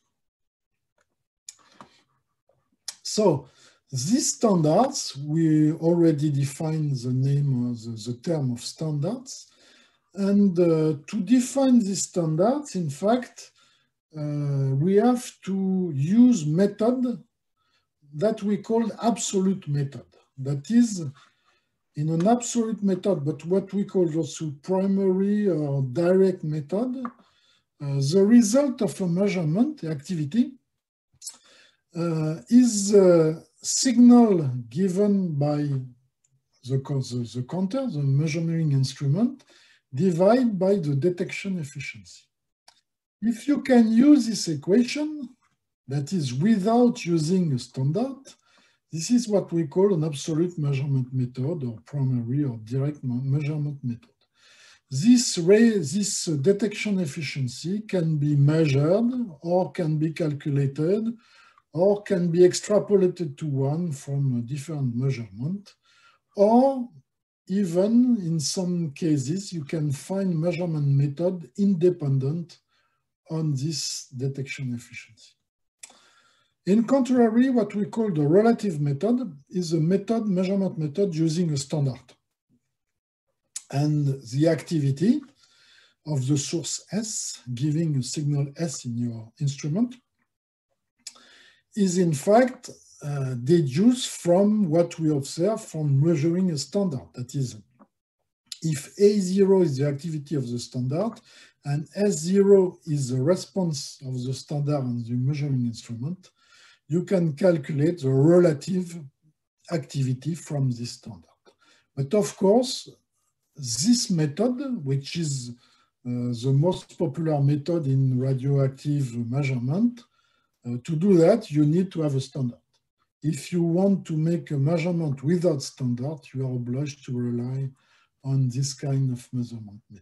So these standards, we already defined the name of the term of standards. And to define these standards, in fact, we have to use method that we call absolute method. That is, in an absolute method, but what we call also primary or direct method, the result of a measurement activity is a signal given by the counter, the measuring instrument, divided by the detection efficiency. If you can use this equation, that is without using a standard, this is what we call an absolute measurement method or primary or direct measurement method. This detection efficiency can be measured or can be calculated or can be extrapolated to one from a different measurement, or even in some cases, you can find measurement method independent on this detection efficiency. In contrary, what we call the relative method is a measurement method using a standard. And the activity of the source S, giving a signal S in your instrument, is in fact deduced from what we observe from measuring a standard. That is, if A0 is the activity of the standard and S0 is the response of the standard on the measuring instrument, you can calculate the relative activity from this standard. But of course, this method, which is the most popular method in radioactive measurement, to do that, you need to have a standard. If you want to make a measurement without standard, you are obliged to rely on this kind of measurement method.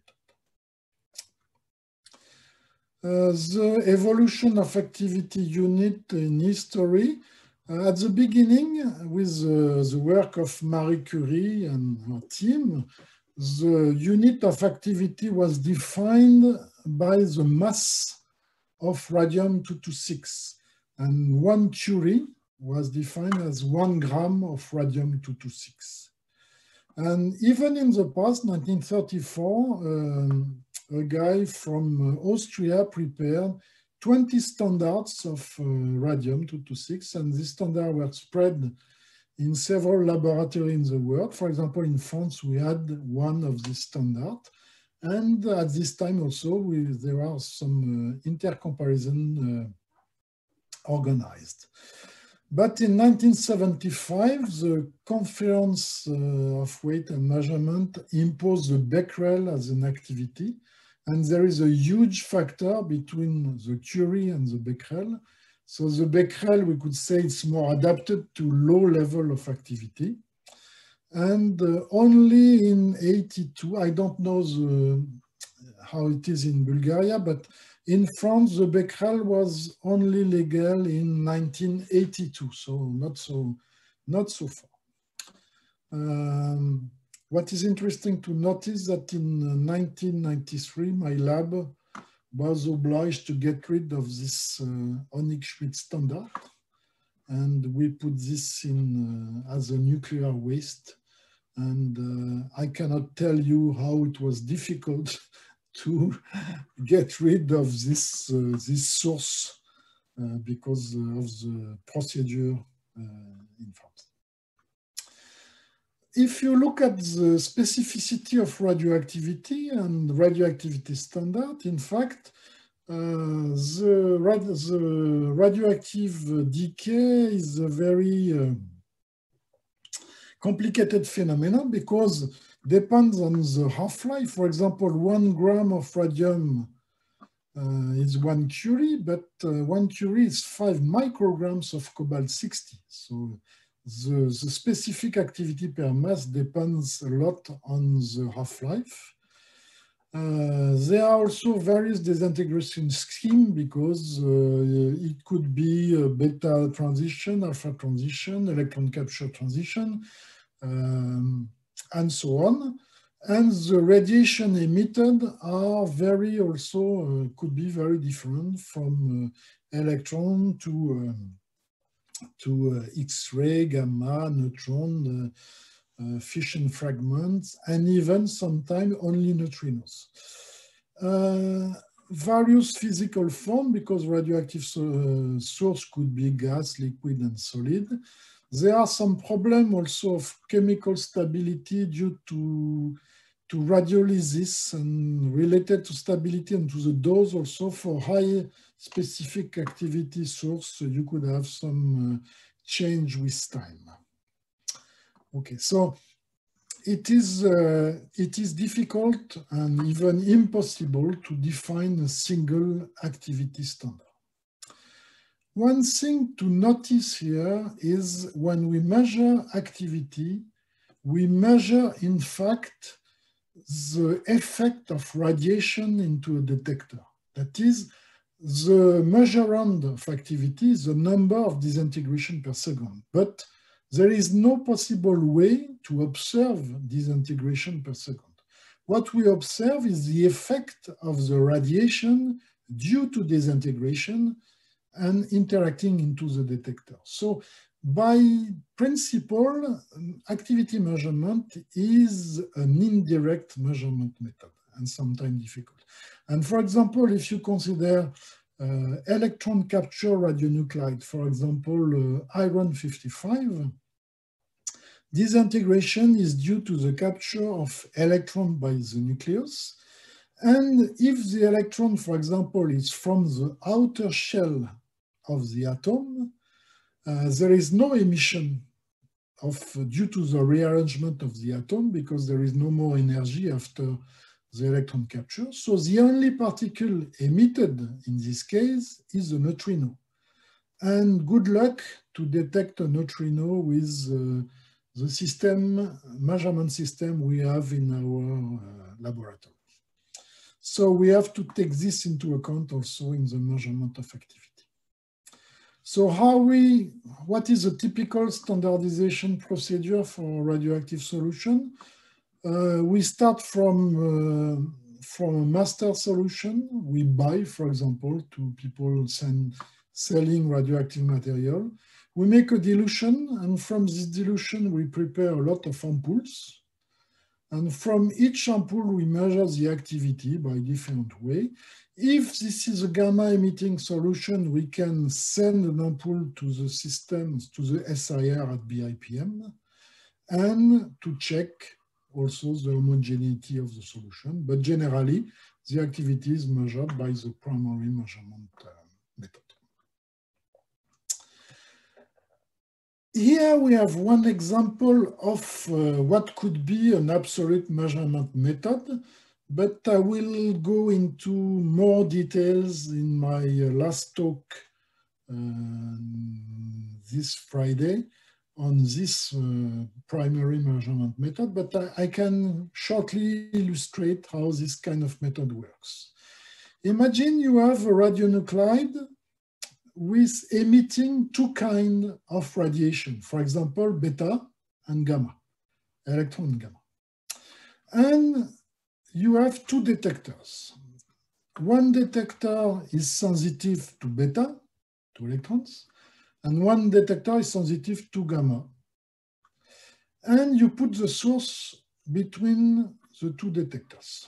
The evolution of activity unit in history, at the beginning, with the work of Marie Curie and her team, the unit of activity was defined by the mass of radium-226. And 1 curie was defined as 1 gram of radium-226. And even in the past, 1934, a guy from Austria prepared 20 standards of radium-226, and these standards were spread in several laboratories in the world. For example, in France, we had one of these standards. And at this time also, there are some intercomparison organized. But in 1975, the Conference of Weight and Measurement imposed the Becquerel as an activity. And there is a huge factor between the Curie and the Becquerel. So the Becquerel, we could say it's more adapted to low level of activity. And only in 82, I don't know how it is in Bulgaria, but in France, the Becquerel was only legal in 1982, so not so far. What is interesting to notice that in 1993, my lab was obliged to get rid of this Onyx-Schmidt standard, and we put this in as a nuclear waste. And I cannot tell you how it was difficult to get rid of this source because of the procedure in France. If you look at the specificity of radioactivity and radioactivity standard, in fact, the radioactive decay is a very complicated phenomenon because depends on the half-life. For example, 1 gram of radium is 1 curie, but 1 curie is 5 micrograms of cobalt-60. So the specific activity per mass depends a lot on the half-life. There are also various disintegration schemes because it could be a beta transition, alpha transition, electron capture transition, and so on. And the radiation emitted are could be very different from electron to X-ray, gamma, neutron, fission fragments, and even sometimes only neutrinos. Various physical forms, because radioactive source could be gas, liquid, and solid. There are some problems also of chemical stability due to radiolysis and related to stability and to the dose also. For high specific activity source, you could have some change with time. Okay, so it is difficult and even impossible to define a single activity standard. One thing to notice here is when we measure activity, we measure in fact the effect of radiation into a detector. That is, the measurand of activity is the number of disintegration per second. But there is no possible way to observe disintegration per second. What we observe is the effect of the radiation due to disintegration and interacting into the detector. So by principle, activity measurement is an indirect measurement method and sometimes difficult. And for example, if you consider electron capture radionuclide, for example, iron-55, disintegration is due to the capture of electron by the nucleus. And if the electron, for example, is from the outer shell of the atom, there is no emission due to the rearrangement of the atom because there is no more energy after the electron capture. So the only particle emitted in this case is a neutrino. And good luck to detect a neutrino with the measurement system we have in our laboratory. So we have to take this into account also in the measurement of activity. So what is a typical standardization procedure for radioactive solution? We start from a master solution. We buy, for example, to people selling radioactive material. We make a dilution, and from this dilution, we prepare a lot of ampoules. And from each ampoule, we measure the activity by different way. If this is a gamma-emitting solution, we can send an ampoule to the systems, to the SIR at BIPM, and to check also the homogeneity of the solution. But generally, the activity is measured by the primary measurement method. Here we have one example of what could be an absolute measurement method, but I will go into more details in my last talk this Friday on this primary measurement method, but I can shortly illustrate how this kind of method works. Imagine you have a radionuclide with emitting two kinds of radiation, for example, beta and gamma, electron and gamma. And you have two detectors. One detector is sensitive to beta, to electrons, and one detector is sensitive to gamma. And you put the source between the two detectors.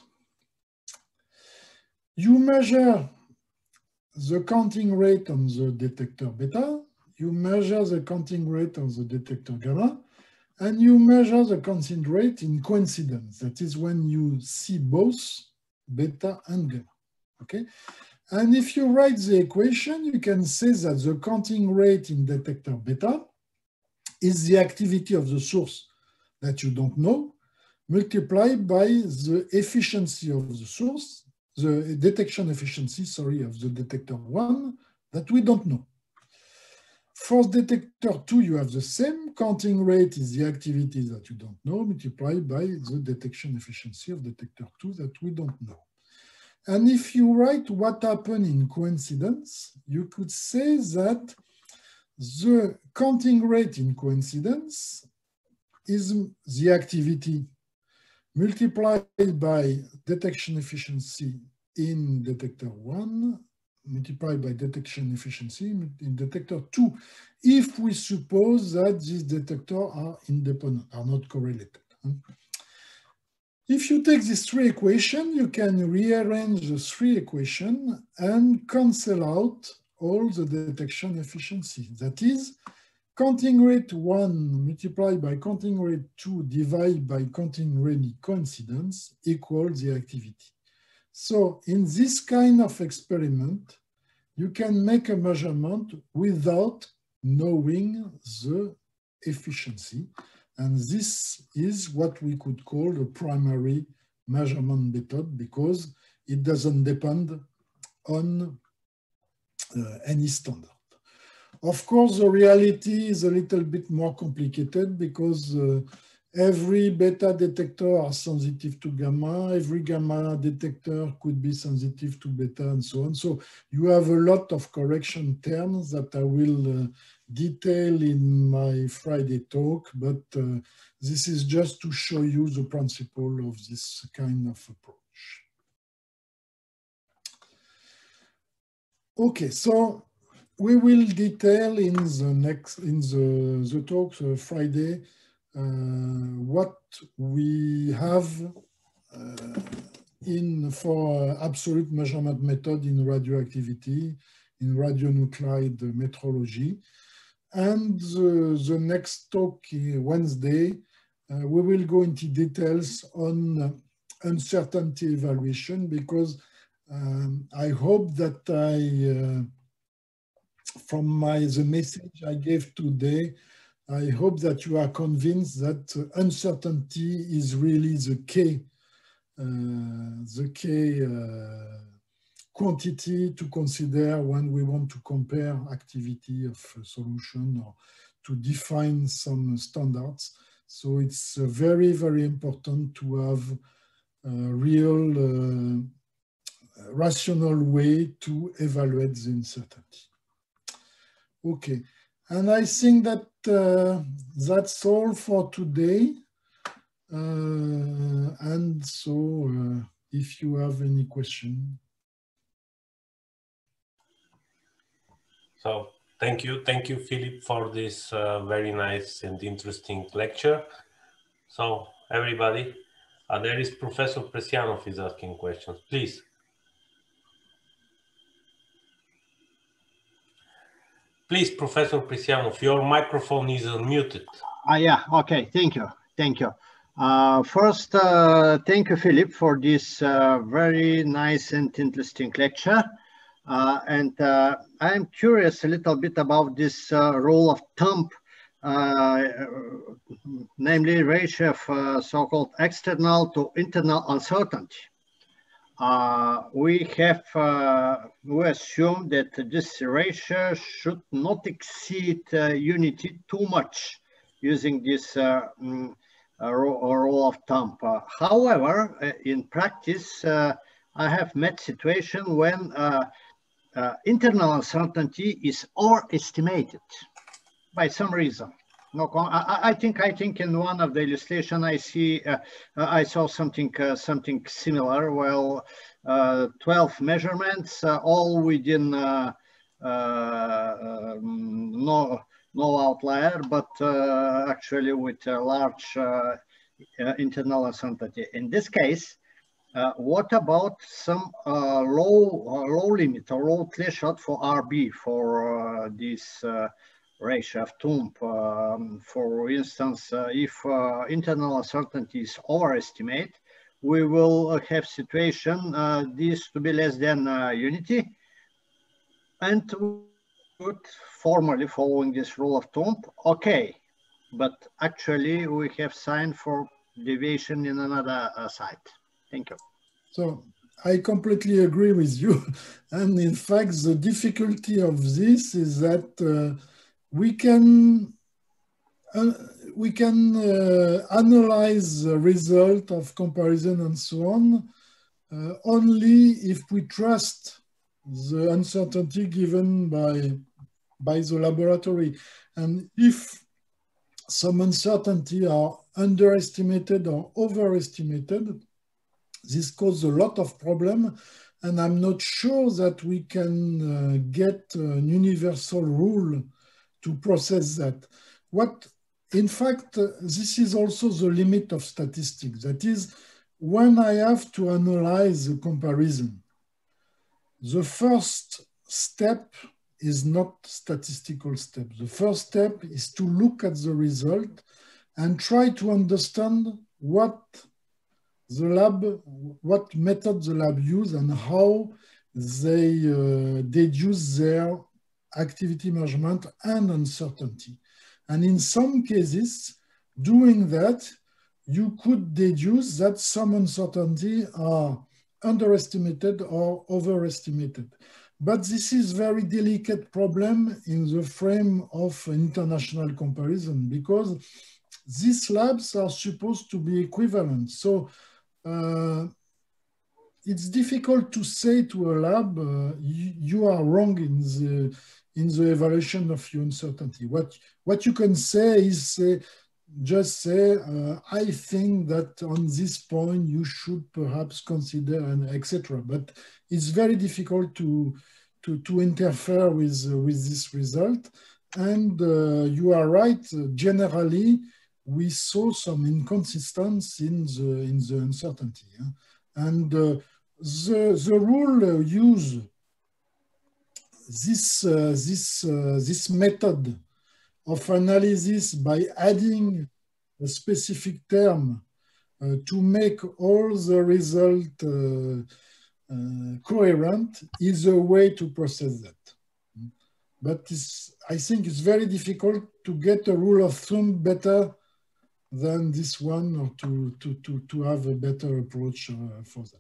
You measure the counting rate on the detector beta, you measure the counting rate on the detector gamma, and you measure the counting rate in coincidence. That is when you see both beta and gamma, okay? And if you write the equation, you can say that the counting rate in detector beta is the activity of the source that you don't know, multiplied by the efficiency of the source, the detection efficiency, sorry, of the detector 1 that we don't know. For detector 2, you have the same. Counting rate is the activity that you don't know, multiplied by the detection efficiency of detector 2 that we don't know. And if you write what happened in coincidence, you could say that the counting rate in coincidence is the activity multiplied by detection efficiency in detector 1, multiplied by detection efficiency in detector 2, if we suppose that these detectors are independent, are not correlated. If you take these three equations, you can rearrange the three equations and cancel out all the detection efficiency. That is, counting rate 1 multiplied by counting rate 2 divided by counting rate coincidence equals the activity. So in this kind of experiment, you can make a measurement without knowing the efficiency. And this is what we could call a primary measurement method because it doesn't depend on any standard. Of course, the reality is a little bit more complicated because every beta detector is sensitive to gamma, every gamma detector could be sensitive to beta and so on. So you have a lot of correction terms that I will detail in my Friday talk, but this is just to show you the principle of this kind of approach. Okay, so we will detail in the talk Friday what we have for absolute measurement method in radioactivity, in radionuclide metrology. And the next talk Wednesday, we will go into details on uncertainty evaluation because I hope that from the message I gave today, I hope that you are convinced that uncertainty is really the key quantity to consider when we want to compare activity of a solution or to define some standards. So it's very, very important to have a real rational way to evaluate the uncertainty. Okay, and I think that that's all for today. And so if you have any question. So thank you, Philippe, for this very nice and interesting lecture. So everybody, there is Professor Presianov is asking questions, please. Please, Professor Presianov, your microphone is unmuted. Yeah, okay, thank you. First, thank you, Philippe, for this very nice and interesting lecture. I'm curious a little bit about this rule of thumb, namely ratio of so-called external to internal uncertainty. We assume that this ratio should not exceed unity too much using this rule of thumb. However, in practice, I have met situations when internal uncertainty is overestimated by some reason. No, I think in one of the illustration I saw something similar. Well, 12 measurements, all within no outlier, but actually with a large internal uncertainty. In this case, what about some low limit or low threshold for RB for this ratio of thumb? For instance, if internal uncertainty is overestimated, we will have situation this to be less than unity, and would formally following this rule of thumb, okay, but actually we have sign for deviation in another side. Thank you. So I completely agree with you. And in fact, the difficulty of this is that we can analyze the result of comparison and so on only if we trust the uncertainty given by the laboratory. And if some uncertainty are underestimated or overestimated, this causes a lot of problem. And I'm not sure that we can get a universal rule to process that. In fact, this is also the limit of statistics. That is, when I have to analyze the comparison, the first step is not statistical step. The first step is to look at the result and try to understand what method the lab use and how they deduce their activity measurement and uncertainty. And in some cases, doing that, you could deduce that some uncertainty are underestimated or overestimated. But this is a very delicate problem in the frame of international comparison because these labs are supposed to be equivalent. So it's difficult to say to a lab, you are wrong in the evaluation of your uncertainty. What you can say is just say, I think that on this point you should perhaps consider and etc. But it's very difficult to interfere with this result. And you are right. Generally, we saw some inconsistency in the uncertainty, yeah? And the rule use this method of analysis by adding a specific term to make all the result coherent is a way to process that. But I think it's very difficult to get a rule of thumb better than this one, or to have a better approach for that.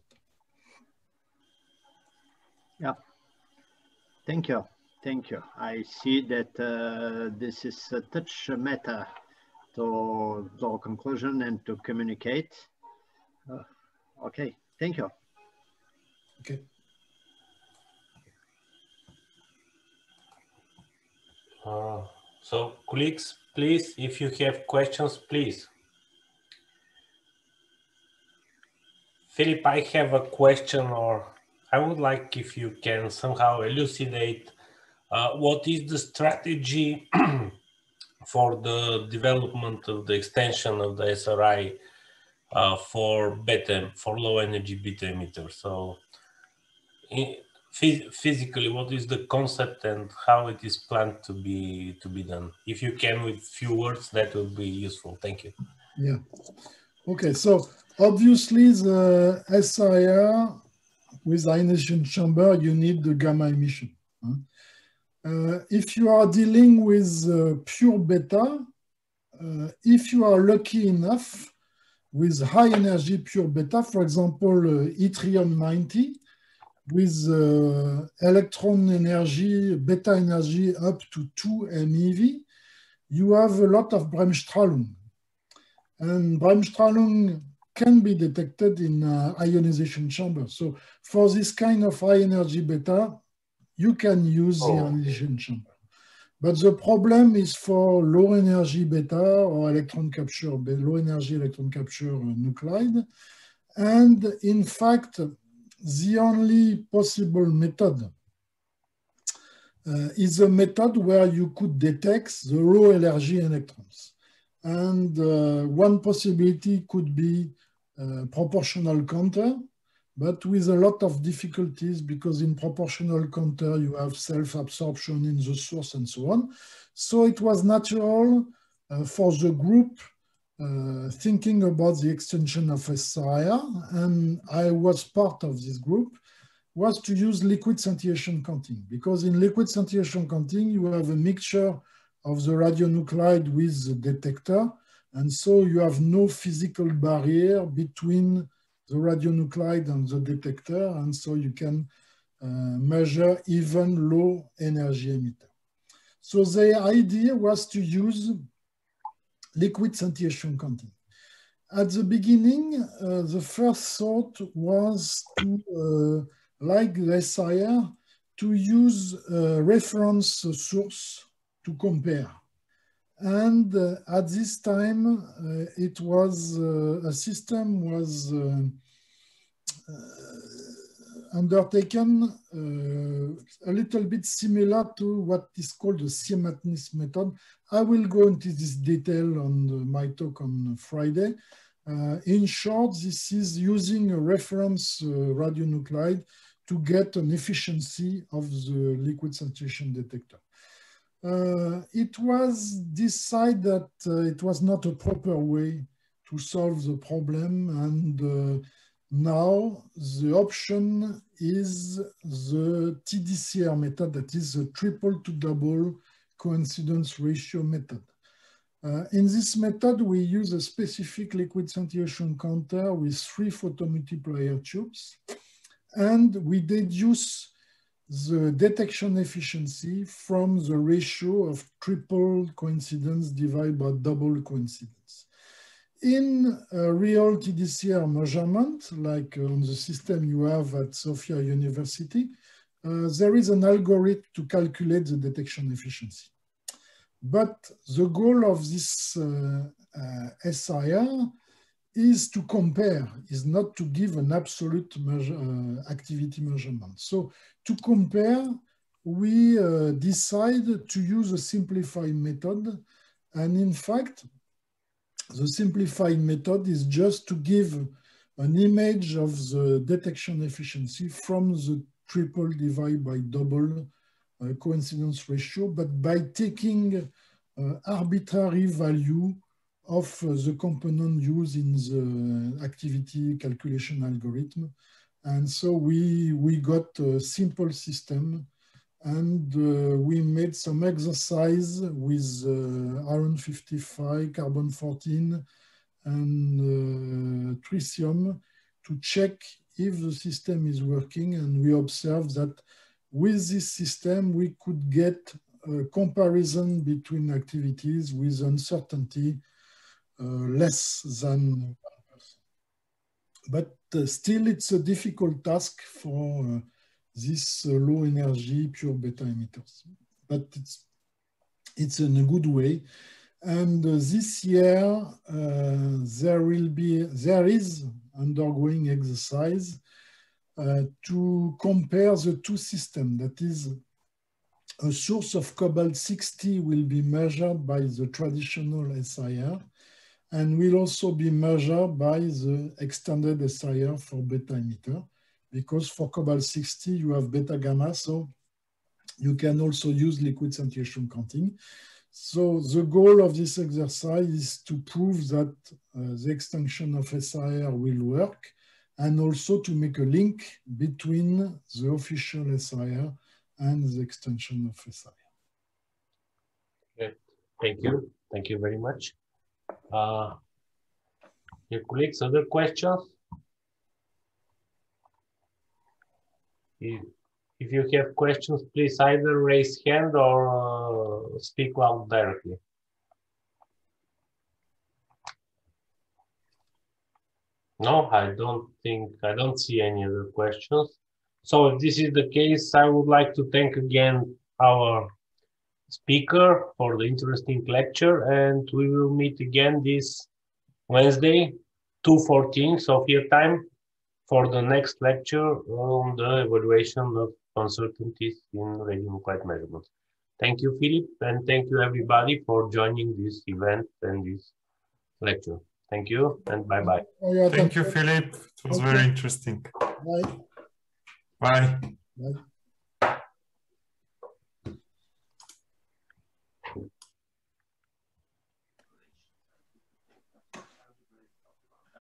Yeah, thank you. Thank you. I see that this is a touch matter to draw conclusion and to communicate. Okay, thank you. Okay. So colleagues, please, if you have questions, please. Philip, I have a question, or I would like if you can somehow elucidate what is the strategy for the development of the extension of the SRI for low energy beta emitter. So physically, what is the concept and how it is planned to be done? If you can, with few words, that would be useful. Thank you. Yeah. Okay. So obviously, the SIR with ionization chamber, you need the gamma emission. If you are dealing with pure beta, if you are lucky enough with high energy pure beta, for example, yttrium 90, with electron energy, beta energy up to 2 MeV, you have a lot of Bremsstrahlung. And Bremsstrahlung can be detected in ionization chamber. So for this kind of high energy beta, you can use the ionization chamber. But the problem is for low energy beta or electron capture, low energy electron capture nuclide. And in fact, the only possible method is a method where you could detect the low energy electrons. And one possibility could be proportional counter, but with a lot of difficulties because in proportional counter, you have self-absorption in the source and so on. So it was natural for the group thinking about the extension of SIR, and I was part of this group, was to use liquid scintillation counting. Because in liquid scintillation counting, you have a mixture of the radionuclide with the detector, and so you have no physical barrier between the radionuclide and the detector, and so you can measure even low energy emitter. So the idea was to use liquid scintillational counting. At the beginning, the first thought was to, like the SIR, to use a reference source to compare. And at this time, it was a system was undertaken a little bit similar to what is called the Siemens method. I will go into this detail on my talk on Friday. In short, this is using a reference radionuclide to get an efficiency of the liquid scintillation detector. It was decided that it was not a proper way to solve the problem, and now the option is the TDCR method, that is the triple to double coincidence ratio method. In this method, we use a specific liquid scintillation counter with 3 photomultiplier tubes, and we deduce the detection efficiency from the ratio of triple coincidence divided by double coincidence. In a real TDCR measurement, like on the system you have at Sofia University, there is an algorithm to calculate the detection efficiency. But the goal of this SIR is to compare, is not to give an absolute activity measurement. So to compare, we decide to use a simplified method. And in fact, the simplified method is just to give an image of the detection efficiency from the triple divided by double coincidence ratio, but by taking arbitrary value of the component used in the activity calculation algorithm. And so we got a simple system, and we made some exercise with iron 55, carbon 14, and tritium to check if the system is working. And we observed that with this system, we could get a comparison between activities with uncertainty less than 1%. But still, it's a difficult task for these low energy pure beta emitters. But it's in a good way. And this year, there is undergoing exercise to compare the two systems. That is, a source of cobalt-60 will be measured by the traditional SIR and will also be measured by the extended SIR for beta emitter, because for cobalt-60 you have beta gamma, so you can also use liquid scintillation counting. So the goal of this exercise is to prove that the extension of SIR will work, and also to make a link between the official SIR and the extension of SIR. Okay. Thank you. Thank you very much. Your colleagues, other questions? If you have questions, please either raise hand or speak loud directly. No, I don't see any other questions. So if this is the case, I would like to thank again our speaker for the interesting lecture, and we will meet again this Wednesday, 2:14 Sofia time, for the next lecture on the evaluation of uncertainties in radionuclide measurements. Thank you, Philip, and thank you everybody for joining this event and this lecture. Thank you, and bye-bye. Thank you, Philip. It was very interesting. Bye. Bye. Bye.